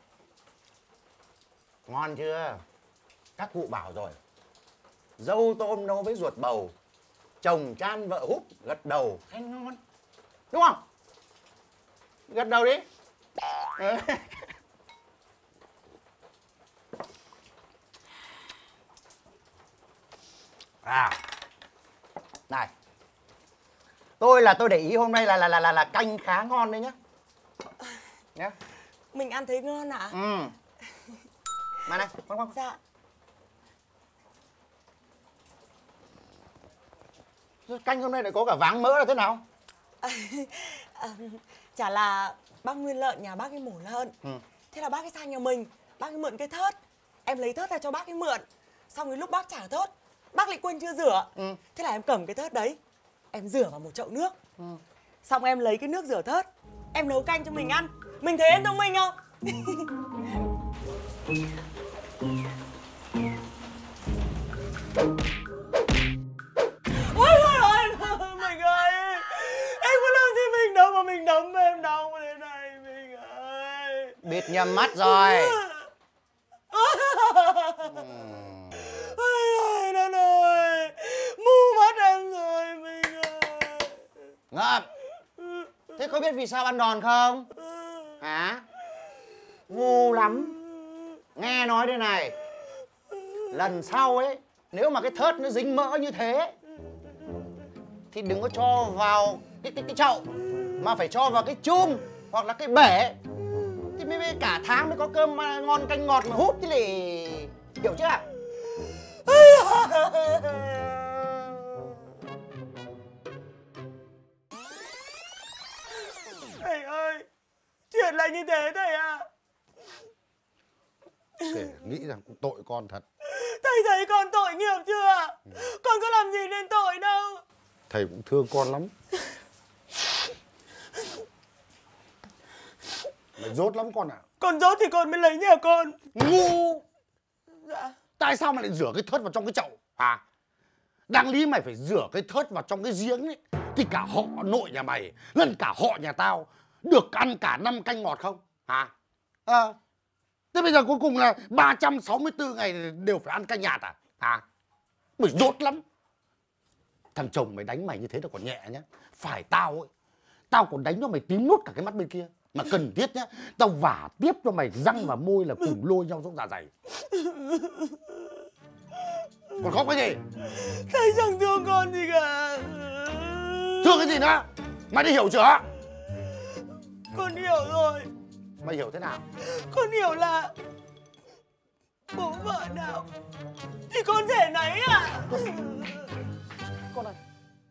Ngon chưa? Các cụ bảo rồi. Dâu tôm nấu với ruột bầu, chồng chan vợ húp gật đầu khen ngon. Đúng không? Gật đầu đi. À. Này. Tôi là tôi để ý hôm nay là là là là, là canh khá ngon đấy nhá. Nhá. Mình ăn thấy ngon ạ? À? Ừ. Mà này, khoan khoan. Dạ. Canh hôm nay lại có cả váng mỡ là thế nào? À, à, chả là bác nguyên lợn nhà bác ấy mổ lợn. Ừ. Thế là bác ấy sang nhà mình, bác ấy mượn cái thớt. Em lấy thớt ra cho bác ấy mượn. Xong rồi lúc bác trả thớt, bác lại quên chưa rửa. Ừ. Thế là em cầm cái thớt đấy, em rửa vào một chậu nước. Ừ. Xong em lấy cái nước rửa thớt, em nấu canh cho mình ăn. Mình thấy em thông minh không? Ôi trời ơi, mình ơi, em có làm gì mình đâu mà mình đấm em đau như thế này, mình ơi. Bịt nhầm mắt rồi. Ôi ơi, nó ơi, mù mắt em rồi, mình ơi. Ngậm. Thế có biết vì sao ăn đòn không? Hả? Ngu lắm. Nghe nói đây này, lần sau ấy, nếu mà cái thớt nó dính mỡ như thế thì đừng có cho vào cái cái, cái chậu, mà phải cho vào cái chum hoặc là cái bể. Thì mới, mới cả tháng mới có cơm ngon canh ngọt mà hút chứ lì. Hiểu chưa? Thầy ơi, chuyện là như thế thầy ạ. À. Để nghĩ rằng tội con thật. Thầy thấy con tội nghiệp chưa ạ? Ừ. Con có làm gì nên tội đâu. Thầy cũng thương con lắm. Mày dốt lắm con ạ. À. Con dốt thì con mới lấy nhà con. Ngu. Dạ. Tại sao mày lại rửa cái thớt vào trong cái chậu hả? Đáng lý mày phải rửa cái thớt vào trong cái giếng ấy, thì cả họ nội nhà mày lẫn cả họ nhà tao được ăn cả năm canh ngọt không hả? À, Thế bây giờ cuối cùng là ba trăm sáu mươi tư ngày đều phải ăn canh nhạt à? Hả? Mày dốt lắm. Thằng chồng mày đánh mày như thế là còn nhẹ nhá. Phải tao ấy, tao còn đánh cho mày tím nốt cả cái mắt bên kia. Mà cần thiết nhá, tao vả tiếp cho mày răng và môi là cùng lôi nhau xuống dạ dày. Còn khóc cái gì? Thầy chẳng thương con gì cả. Thương cái gì nữa? Mày đã hiểu chưa? Con hiểu rồi. Mày hiểu thế nào? Con hiểu là bố vợ nào thì con rể nấy à. Con này.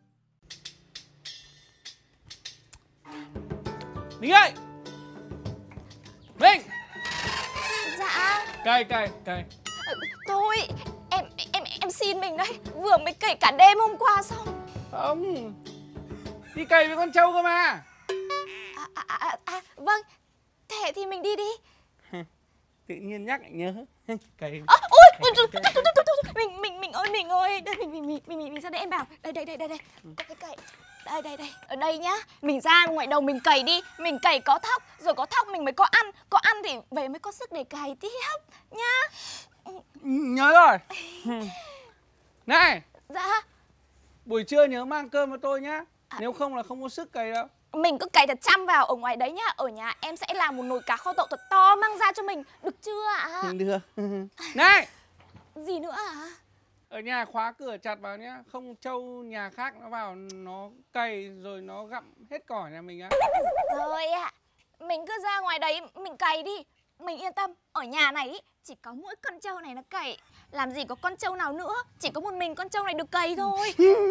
Minh ơi! Minh! Dạ. Cày, cày, cày. Thôi, em em em xin mình đây. Vừa mới cày cả đêm hôm qua xong. Không. Đi cày với con trâu cơ mà. À, à, à, à vâng. Thế thì mình đi đi. Tự nhiên nhắc lại nhớ. Cày. À, ôi, ôi, thôi, thôi, thôi, thôi, thôi. Mình mình mình ơi, mình ơi. Đây mình mình mình mình mình ra đây em bảo. Đây đây đây đây đây. Có cái cày. Đây đây đây, ở đây nhá. Mình ra ngoài đầu mình cày đi. Mình cày có thóc, rồi có thóc mình mới có ăn. Có ăn thì về mới có sức để cày tiếp nhá. Nhớ rồi. Này. Dạ. Buổi trưa nhớ mang cơm cho tôi nhá. À, nếu không là không có sức cày đâu. Mình cứ cày thật chăm vào ở ngoài đấy nhá. Ở nhà em sẽ làm một nồi cá kho tậu thật to mang ra cho mình. Được chưa ạ? Được. Này. Gì nữa ạ? Ở nhà khóa cửa chặt vào nhá. Không trâu nhà khác nó vào nó cày rồi nó gặm hết cỏ nhà mình á. Rồi ạ. Mình cứ ra ngoài đấy mình cày đi. Mình yên tâm. Ở nhà này ý, chỉ có mỗi con trâu này nó cày. Làm gì có con trâu nào nữa. Chỉ có một mình con trâu này được cày thôi.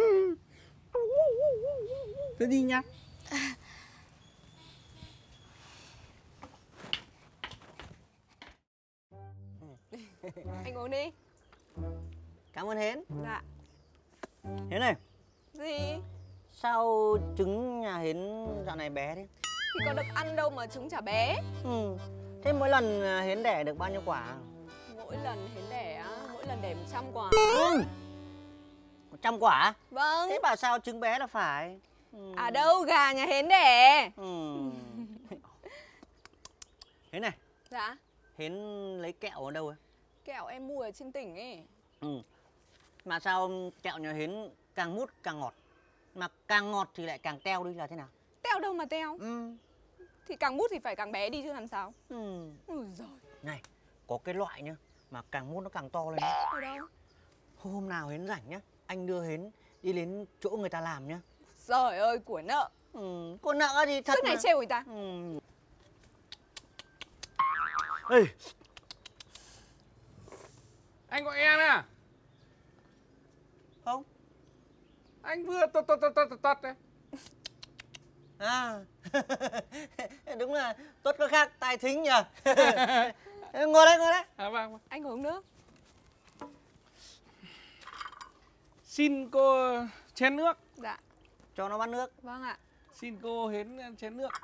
Thế đi nhá. Anh uống đi. Cảm ơn Hến. Dạ. Hến này. Gì? Sao trứng nhà Hến dạo này bé thế? Thì có được ăn đâu mà trứng chả bé. Ừ. Thế mỗi lần Hến đẻ được bao nhiêu quả? Mỗi lần Hến đẻ á, mỗi lần đẻ một trăm quả. Ừ. một trăm quả? Vâng. Thế bảo sao trứng bé là phải? Ừ. À đâu, gà nhà Hến đẻ. Ừ. Hến này. Dạ. Hến lấy kẹo ở đâu ấy? Kẹo em mua ở trên tỉnh ấy. Ừ. Mà sao kẹo nhà Hến càng mút càng ngọt, mà càng ngọt thì lại càng teo đi là thế nào? Teo đâu mà teo. Ừ. Thì càng mút thì phải càng bé đi chứ làm sao. Ừ. Ui giời. Này, có cái loại nhá, mà càng mút nó càng to lên. Ở đâu? Hôm nào Hến rảnh nhá, anh đưa Hến đi đến chỗ người ta làm nhá. Trời ơi, của nợ. Ừ, của nợ thì thật. Suốt ngày trêu người ta. Ừ. Ê. Anh gọi em à? Không. Anh vừa tọt tọt tọt tọt tọt đấy. À. Đúng là tốt có khác tài thính nhỉ. Ngồi đây, ngồi đây. À vâng. Anh uống nước. Xin cô chén nước. Dạ. Cho nó bát nước. Vâng ạ. Xin cô Hến chén nước.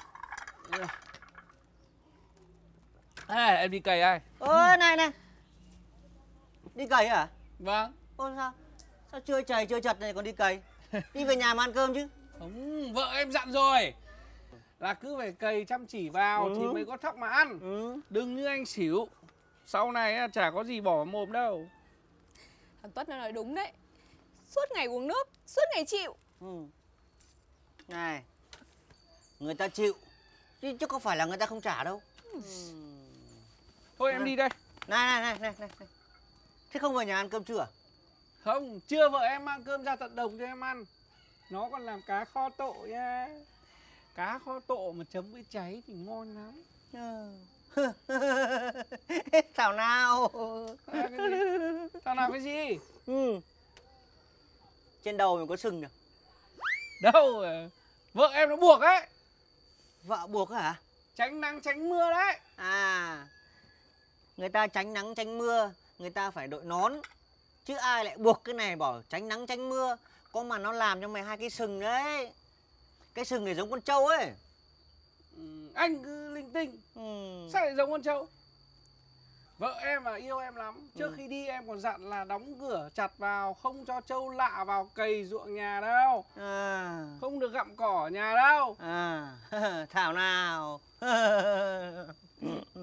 À, em đi cày ai? Ôi này này. Đi cày hả? Vâng. Ôi sao? Sao chưa chày chưa chật này còn đi cày? Đi về nhà mà ăn cơm chứ. Không, vợ em dặn rồi. Là cứ phải cày chăm chỉ vào Ừ. thì mới có thóc mà ăn. Ừ. Đừng như anh xỉu. Sau này chả có gì bỏ vào mồm đâu. Thằng Tuất nó nói đúng đấy. Suốt ngày uống nước, suốt ngày chịu. Ừ. Này, người ta chịu chứ chứ có phải là người ta không trả đâu. Ừ. Thôi em đi đây. Này này này này này. Thế không về nhà ăn cơm chưa à? Không, chưa vợ em mang cơm ra tận đồng cho em ăn. Nó còn làm cá kho tộ nha. Cá kho tộ mà chấm với cháy thì ngon lắm. Ừ. Thảo nào. À, cái gì? Thảo nào cái gì? Ừ. Trên đầu mình có sừng nhỉ? Đâu, vợ em nó buộc ấy. Vợ buộc hả? Tránh nắng tránh mưa đấy. À, người ta tránh nắng tránh mưa, người ta phải đội nón. Chứ ai lại buộc cái này bảo tránh nắng tránh mưa. Có mà nó làm cho mày hai cái sừng đấy. Cái sừng này giống con trâu ấy. Ừ, anh cứ linh tinh. Ừ. Sao lại giống con trâu? Vợ em mà yêu em lắm. Trước Ừ. khi đi em còn dặn là đóng cửa chặt vào, không cho trâu lạ vào cày ruộng nhà đâu. À. Không được gặm cỏ ở nhà đâu. À. Thảo nào.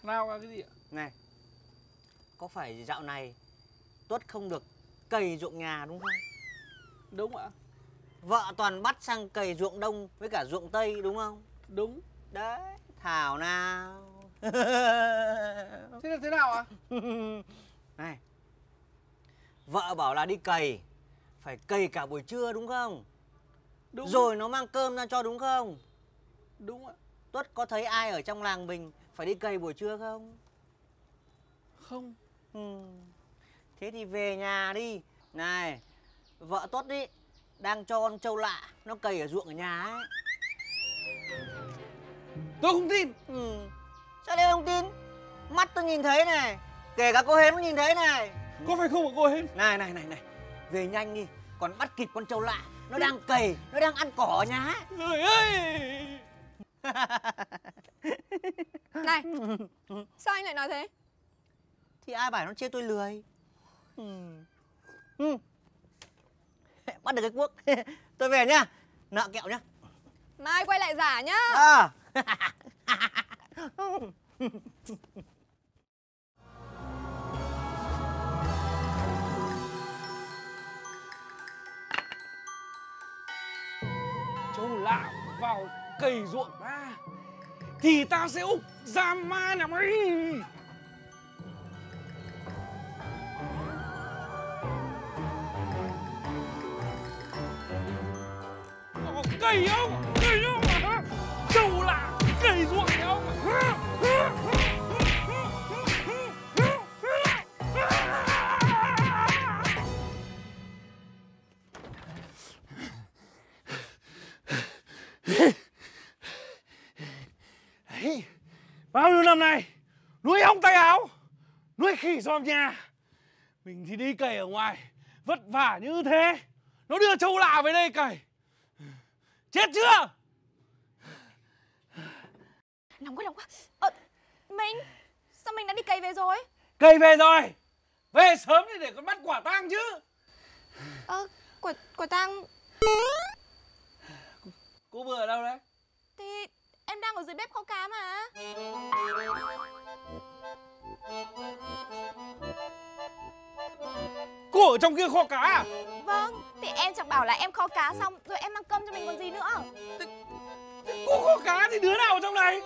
Nào cái gì ạ? Này, có phải dạo này Tuất không được cày ruộng nhà đúng không? Đúng ạ. Vợ toàn bắt sang cày ruộng đông với cả ruộng tây đúng không? Đúng. Đấy, thảo nào. Thế là thế nào ạ? Này, vợ bảo là đi cày, phải cày cả buổi trưa đúng không? Đúng. Rồi nó mang cơm ra cho đúng không? Đúng ạ. Tuất có thấy ai ở trong làng mình phải đi cày buổi trưa không? Không. Ừ. Thế thì về nhà đi. Này, vợ Tuất đi đang cho con trâu lạ nó cày ở ruộng ở nhà ấy. Tôi không tin. Ừ. Sao lại không tin? Mắt tôi nhìn thấy này, kể cả cô Hến cũng nhìn thấy này. Có phải không hả cô Hến? Này này này này, về nhanh đi, còn bắt kịp con trâu lạ. Nó đang cày, nó đang ăn cỏ ở nhà ấy. Trời ơi. Này, sao anh lại nói thế? Thì ai bảo nó chê tôi lười. Ừ. Ừ. Bắt được cái cuốc. Tôi về nhá, nợ kẹo nhá. Mai quay lại giả nhá. À. Trâu lạ vào cày ruộng ta thì ta sẽ úp ra ma nhà mày. Có cày không? Cày không hả? Trâu lạ cày ruộng nhà ông. Đấy, bao nhiêu năm nay nuôi ong tay áo, nuôi khỉ dòm nhà, mình thì đi cày ở ngoài vất vả như thế, nó đưa trâu lạ về đây cày, chết chưa? Nóng quá, nóng quá. Ờ, Minh, sao mình đã đi cày về rồi? Cày về rồi, về sớm thì để con bắt quả tang chứ. Ờ, quả, quả tang. Cô vừa ở đâu đấy? Thì em đang ở dưới bếp kho cá mà. Cô ở trong kia kho cá à? Vâng, thì em chẳng bảo là em kho cá xong rồi em mang cơm cho mình còn gì nữa. Cô kho cá thì đứa nào ở trong này?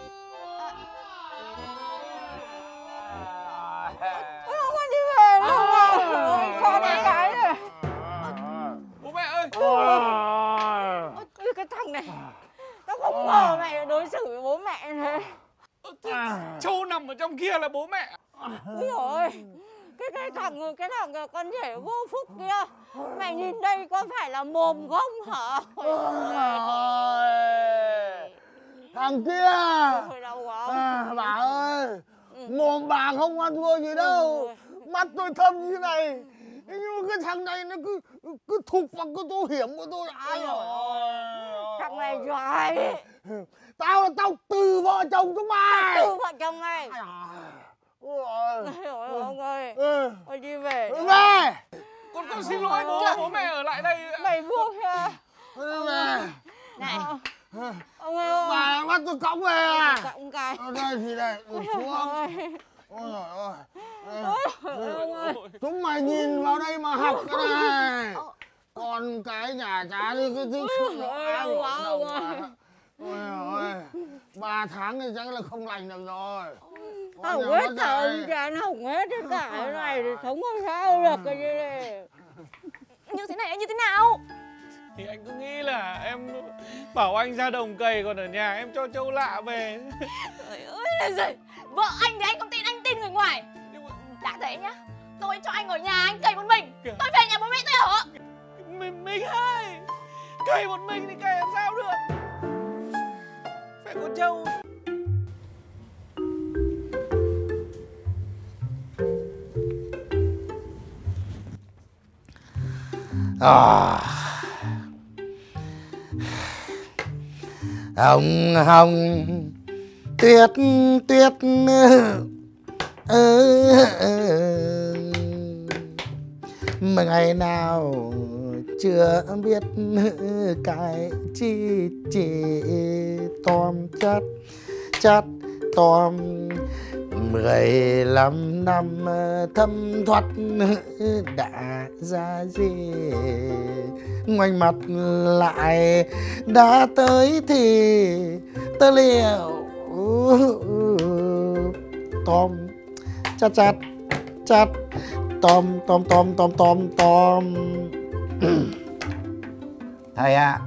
Không con đi về đâu. Con đi cái này. Bố mẹ ơi. Ôi, cái thằng này, tao không ngờ mày đối xử với bố mẹ thế. Châu nằm ở trong kia là bố mẹ. Ôi ôi, cái cái thằng cái thằng con rể vô phúc kia, mày nhìn đây có phải là mồm không hả? Ôi, thằng kia à, bà ơi, mồm bà không ăn thua gì đâu, mắt tôi thâm như này, nhưng mà cái thằng này nó cứ cứ thục vào cái tô hiểm của tôi. Ai rồi thằng này giỏi. Tao là tao từ vợ chồng chúng mày. Từ vợ chồng mày. Ôi ôi ông ơi, ôi đi về. Về. Con con xin lỗi bố, bố mẹ ở lại đây. Mày buông ra. Về. Này. Ông ơi, bà bắt tôi cõng về à? Cõng cái. Ở đây thì đây, xuống. Ôi trời ơi. Chúng mày nhìn vào đây mà học cái này. Con cái nhà cha đi cái thứ sự đó. Ai quá đâu mà. Ôi ôi. Ba tháng thì chắc là không lành được rồi. Hỏng hết cả ông chán, hỏng hết tất cả cái này thì sống không sao được cái gì này. Như thế này như thế nào? Thì anh cứ nghĩ là em bảo anh ra đồng cày, còn ở nhà em cho trâu lạ về. Trời ơi là gì? Vợ anh thì anh không tin, anh tin người ngoài. Đã thế nhá, tôi cho anh ở nhà anh cày một mình. Tôi về nhà bố mẹ tôi ở. Mình mình ơi, cày một mình thì cày làm sao được? Phải có trâu. À. Hồng hồng tuyết tuyết ơ mà ngày nào chưa biết cái chi chỉ tóm chắt chắt tóm mười lăm năm thâm thoát đã ra gì, ngoảnh mặt lại đã tới thì tớ liệu tóm chặt chặt chặt tóm tóm tóm tóm tóm tóm. Thầy ạ.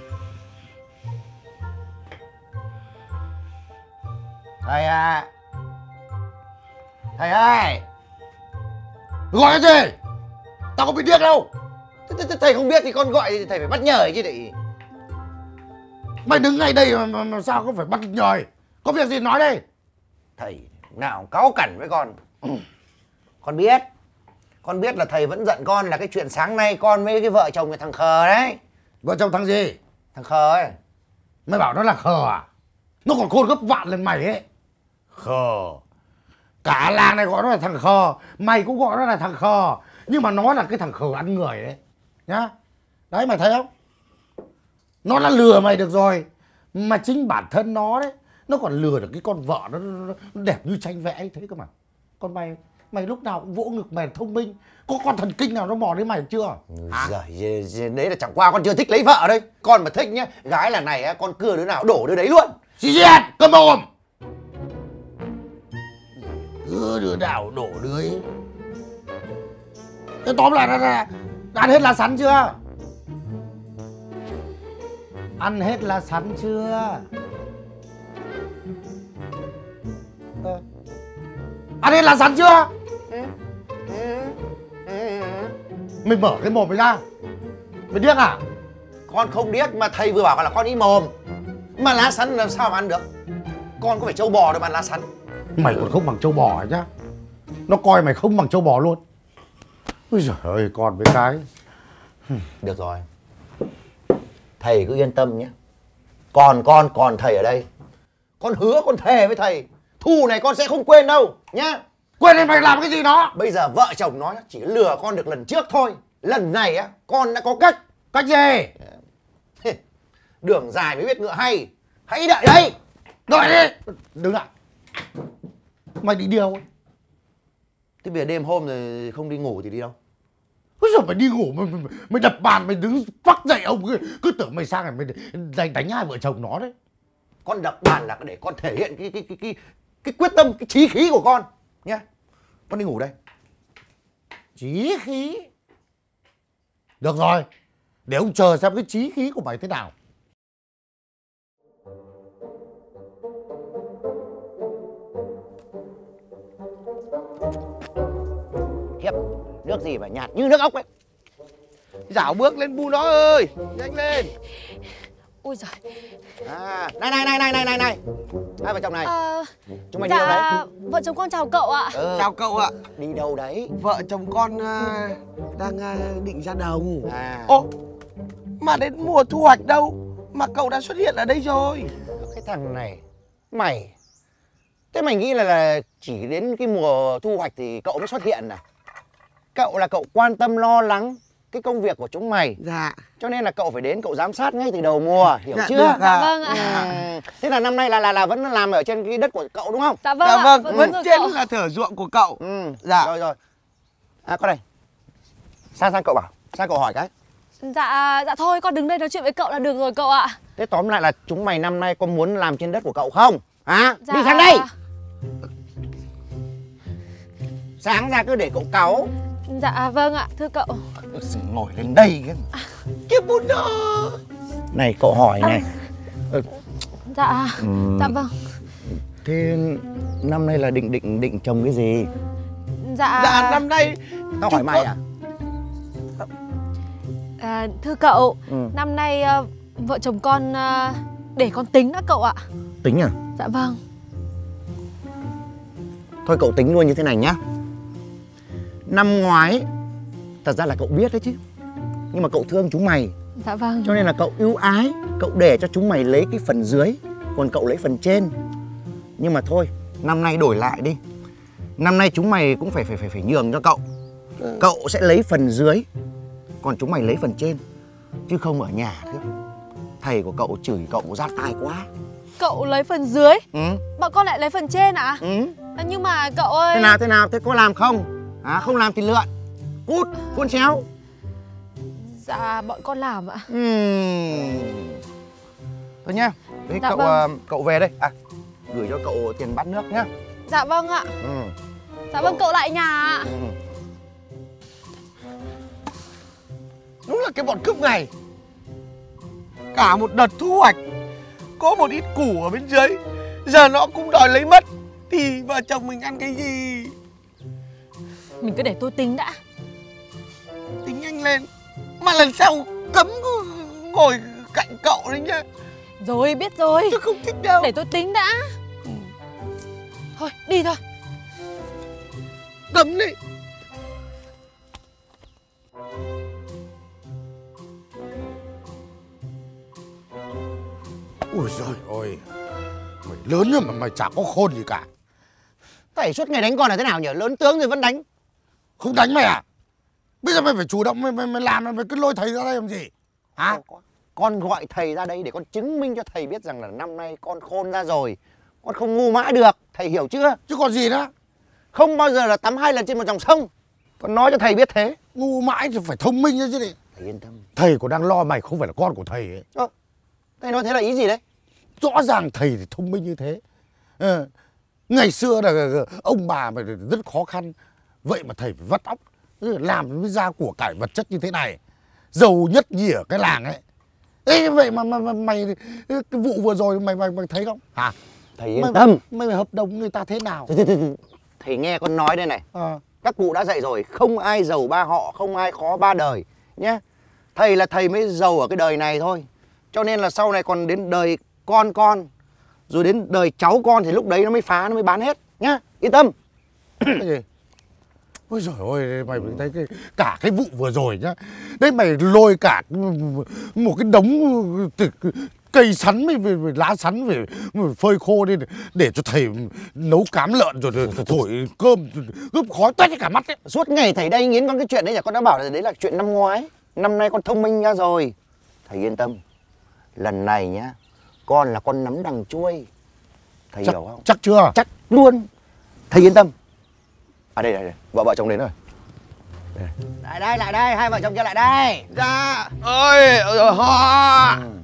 Thầy ạ. Thầy ơi. Gọi cái gì? Tao không biết điếc đâu. Thầy không biết thì con gọi thì thầy phải bắt nhời chứ để. Mày đứng ngay đây mà, mà, mà sao không phải bắt nhời? Có việc gì nói đây. Thầy nào cáu cẩn với con. Con biết. Con biết là thầy vẫn giận con là cái chuyện sáng nay con với cái vợ chồng cái thằng khờ đấy. Vợ chồng thằng gì? Thằng khờ ấy. Mày bảo nó là khờ à? Nó còn khôn gấp vạn lần mày ấy. Khờ. Cả làng này gọi nó là thằng khờ. Mày cũng gọi nó là thằng khờ. Nhưng mà nó là cái thằng khờ ăn người đấy. Nhá. Đấy mày thấy không? Nó đã lừa mày được rồi. Mà chính bản thân nó đấy, nó còn lừa được cái con vợ nó, nó, nó đẹp như tranh vẽ ấy thế cơ mà. Còn mày, mày lúc nào cũng vỗ ngực mày là thông minh. Có con thần kinh nào nó mò đến mày chưa? À? Giời, đấy là chẳng qua con chưa thích lấy vợ đấy. Con mà thích nhá, gái là này á, con cưa đứa nào đổ đứa đấy luôn. Xì diệt, cơm mồm. Cưa đứa nào đổ đứa ấy. Thế tóm lại là ăn hết lá sắn chưa? Ăn hết lá sắn chưa? À. Ăn hết lá sắn chưa? Mày mở cái mồm mày ra. Mày điếc à? Con không điếc mà thầy vừa bảo là con ý mồm. Mà lá sắn làm sao mà ăn được? Con có phải trâu bò đâu mà ăn lá sắn. Mày còn không bằng trâu bò nhá. Nó coi mày không bằng trâu bò luôn. Ôi giời ơi, con với cái. Được rồi. Thầy cứ yên tâm nhé. Còn con, còn thầy ở đây. Con hứa, con thề với thầy. Thù này con sẽ không quên đâu nhá. Quên thì mày làm cái gì đó. Bây giờ vợ chồng nó chỉ lừa con được lần trước thôi. Lần này á, con đã có cách. Cách gì? Đường dài mới biết ngựa hay. Hãy đợi đây. Đợi đi. Đứng lại. Mày đi đâu? Thế bây giờ đêm hôm rồi không đi ngủ thì đi đâu? Bây giờ mày đi ngủ mày, mày, mày đập bàn mày đứng phắc dậy ông cứ, cứ tưởng mày sang này mày đánh, đánh hai vợ chồng nó đấy. Con đập bàn là để con thể hiện cái cái cái cái, cái quyết tâm, cái chí khí của con nhá. Con đi ngủ đây. Chí khí? Được rồi. Để ông chờ xem cái chí khí của mày thế nào. Khiếp, nước gì mà nhạt như nước ốc ấy. Dảo bước lên bu nó ơi, nhanh lên. Ôi giời. À, này này này này này này này. Hai vợ chồng này. À, chúng mày dạ, đi đâu đấy? Vợ chồng con chào cậu ạ. Ừ. Chào cậu ạ. Đi đâu đấy? Vợ chồng con uh, đang uh, định ra đồng. À. Ô, mà đến mùa thu hoạch đâu mà cậu đã xuất hiện ở đây rồi. Cái thằng này, mày. Thế mày nghĩ là, là chỉ đến cái mùa thu hoạch thì cậu mới xuất hiện à? Cậu là cậu quan tâm lo lắng cái công việc của chúng mày. Dạ. Cho nên là cậu phải đến cậu giám sát ngay từ đầu mùa, hiểu dạ, chưa? Được, dạ vâng ạ. Ừ. Thế là năm nay là là là vẫn làm ở trên cái đất của cậu đúng không? Dạ vâng dạ, ạ. Vâng, Vẫn, vẫn vẫn trên cậu. là thửa ruộng của cậu. Ừ. Dạ. Rồi rồi. À con này. Sang sang cậu bảo, sang cậu hỏi cái. Dạ, dạ thôi con đứng đây nói chuyện với cậu là được rồi cậu ạ. Thế tóm lại là chúng mày năm nay có muốn làm trên đất của cậu không? Hả? Dạ. Đi sang đây. Sáng ra cứ để cậu cáu. Dạ vâng ạ, thưa cậu. Ngồi lên đây cái. À. Cái bún đó. Này cậu hỏi này. À. Dạ. Ừ. Dạ vâng. Thế năm nay là định định định trồng cái gì? Dạ. Dạ năm nay. Tao hỏi mày à? À, thưa cậu, ừ. năm nay uh, vợ chồng con uh, để con tính đã cậu ạ. Tính à? Dạ vâng. Thôi cậu tính luôn như thế này nhá. Năm ngoái thật ra là cậu biết đấy chứ, nhưng mà cậu thương chúng mày. Dạ vâng. Cho nên là cậu ưu ái, cậu để cho chúng mày lấy cái phần dưới, còn cậu lấy phần trên. Nhưng mà thôi, năm nay đổi lại đi. Năm nay chúng mày cũng phải phải phải phải nhường cho cậu. Ừ. Cậu sẽ lấy phần dưới, còn chúng mày lấy phần trên. Chứ không ở nhà nữa. Thầy của cậu chửi cậu rát tai quá. Cậu lấy phần dưới, ừ. bọn con lại lấy phần trên ạ? Ừ. À, nhưng mà cậu ơi. Thế nào thế nào, thế có làm không? À, không làm thì lượn. Cút, cuốn xéo. Dạ bọn con làm ạ. Uhm. Thôi nhá. Đấy, Dạ cậu vâng. uh, cậu về đây. À, gửi cho cậu tiền bát nước nhá. Dạ vâng ạ. Ừ. Dạ vâng, cậu lại nhà ạ. Ừ. Đúng là cái bọn cướp ngày. Cả một đợt thu hoạch, có một ít củ ở bên dưới, giờ nó cũng đòi lấy mất. Thì vợ chồng mình ăn cái gì? Mình cứ để tôi tính đã. Tính nhanh lên. Mà lần sau cấm ngồi cạnh cậu đấy nhá. Rồi, biết rồi. Tôi không thích đâu. Để tôi tính đã. Ừ. Thôi, đi thôi. Cấm đi. Ui giời ơi, mày lớn rồi mà mày chả có khôn gì cả. Thầy suốt ngày đánh con là thế nào nhỉ? Lớn tướng rồi vẫn đánh. Không đánh mày à? Bây giờ mày phải chủ động, mày, mày, mày làm, mày cứ lôi thầy ra đây làm gì? Hả? Con gọi thầy ra đây để con chứng minh cho thầy biết rằng là năm nay con khôn ra rồi. Con không ngu mãi được, thầy hiểu chưa? Chứ còn gì nữa. Không bao giờ là tắm hai lần trên một dòng sông. Con nói cho thầy biết thế. Ngu mãi thì phải thông minh chứ đi. Thầy yên tâm. Thầy còn đang lo mày không phải là con của thầy ấy. Ơ, thầy nói thế là ý gì đấy? Rõ ràng thầy thì thông minh như thế. Ờ, ngày xưa là ông bà mà rất khó khăn. Vậy mà thầy phải vắt óc làm mới ra của cải vật chất như thế này. Giàu nhất nhì ở cái làng ấy. Ê, vậy mà, mà, mà mày cái vụ vừa rồi mày mày, mày thấy không? Hả? Thầy yên mày, tâm. Mày, mày hợp đồng người ta thế nào? Thầy, thầy, thầy, thầy nghe con nói đây này. À. Các cụ đã dạy rồi, không ai giàu ba họ, không ai khó ba đời nhé. Thầy là thầy mới giàu ở cái đời này thôi. Cho nên là sau này còn đến đời con con, rồi đến đời cháu con thì lúc đấy nó mới phá, nó mới bán hết nhá. Yên tâm. Cái gì? Ôi giời ơi, mày thấy cái, cả cái vụ vừa rồi nhá. Đấy mày lôi cả một cái đống cây sắn với, với, với lá sắn về phơi khô đi để cho thầy nấu cám lợn rồi, rồi thổi cơm gấp khói toét cả mắt ấy. Suốt ngày thầy đây nghiến con cái chuyện đấy, con đã bảo là đấy là chuyện năm ngoái. Năm nay con thông minh ra rồi. Thầy yên tâm. Lần này nhá, con là con nắm đằng chuôi. Thầy chắc, hiểu không? Chắc chưa? Chắc luôn. Thầy yên tâm. À đây, đây, đây. Vợ vợ chồng đến rồi. Đây. Lại đây, lại đây, hai vợ chồng kia lại đây. Dạ. Ơi, ơi ho. Ừ.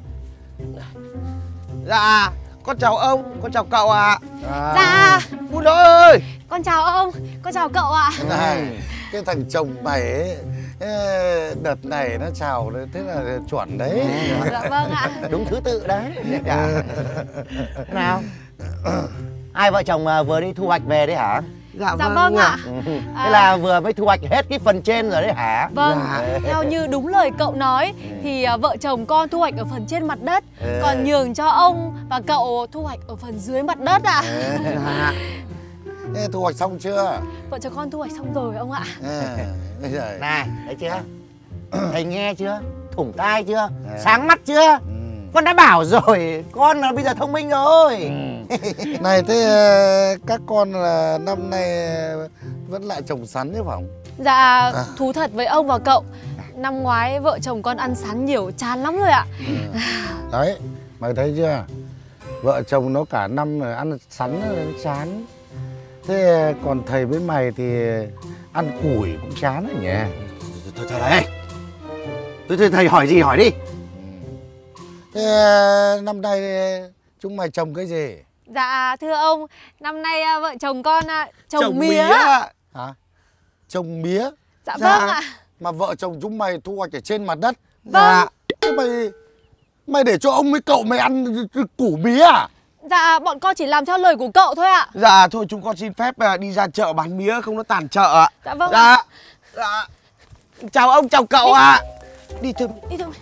Dạ, con chào ông, con chào cậu ạ. À. Dạ. Bún ơi. Con chào ông, con chào cậu ạ. Này, cái thằng chồng mày ấy, đợt này nó chào thế là chuẩn đấy. Dạ vâng ạ. Đúng thứ tự đấy. Dạ. Nào, hai vợ chồng vừa đi thu hoạch về đấy hả? Dạ, dạ vâng ạ. Ừ. À. Thế là vừa mới thu hoạch hết cái phần trên rồi đấy hả? Vâng, dạ. Theo như đúng lời cậu nói thì uh, vợ chồng con thu hoạch ở phần trên mặt đất, ừ. Còn nhường cho ông và cậu thu hoạch ở phần dưới mặt đất ạ. À. Thế thu hoạch xong chưa? Vợ chồng con thu hoạch xong rồi ông ạ. À, này, thấy chưa? Thầy nghe chưa? Thủng tai chưa? À. Sáng mắt chưa? Ừ. Con đã bảo rồi, con là bây giờ thông minh rồi. Ừ. Này, thế các con là năm nay vẫn lại trồng sắn chứ phải không? Dạ, à. Thú thật với ông và cậu, năm ngoái vợ chồng con ăn sắn nhiều chán lắm rồi ạ. Ừ. Đấy, mày thấy chưa? Vợ chồng nó cả năm rồi ăn sắn nó chán. Thế còn thầy với mày thì ăn củi cũng chán rồi nhỉ? Thôi thầy này, tôi thầy, thầy hỏi gì hỏi đi. Thế năm nay chúng mày trồng cái gì? Dạ thưa ông, năm nay vợ chồng con trồng, trồng mía. mía. Hả? Trồng mía? Dạ, dạ vâng ạ. Mà vợ chồng chúng mày thu hoạch ở trên mặt đất? Vâng. Dạ. Thế mày mày để cho ông với cậu mày ăn củ mía à? Dạ, bọn con chỉ làm theo lời của cậu thôi ạ. Dạ, thôi chúng con xin phép đi ra chợ bán mía không nó tàn chợ ạ. Dạ vâng. Dạ. Dạ. Chào ông, chào cậu ạ. À. Đi thôi. Đi thôi.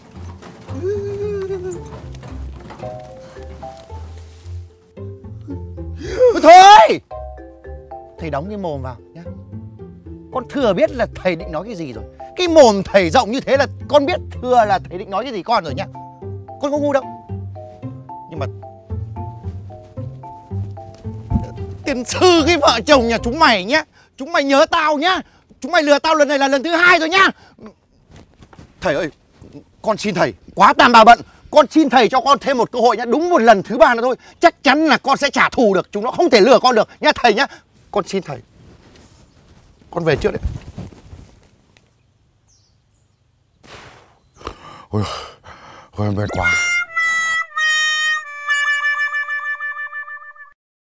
Thôi, thầy đóng cái mồm vào nhá. Con thừa biết là thầy định nói cái gì rồi. Cái mồm thầy rộng như thế là con biết thừa là thầy định nói cái gì con rồi nhá. Con không ngu đâu. Nhưng mà tiền sư cái vợ chồng nhà chúng mày nhá, chúng mày nhớ tao nhá. Chúng mày lừa tao lần này là lần thứ hai rồi nhá. Thầy ơi, con xin thầy, quá tam bà bận. Con xin thầy cho con thêm một cơ hội nhá. Đúng một lần thứ ba nữa thôi, chắc chắn là con sẽ trả thù được. Chúng nó không thể lừa con được nhá thầy nhá. Con xin thầy. Con về trước đấy. Ôi, ôi mệt quá.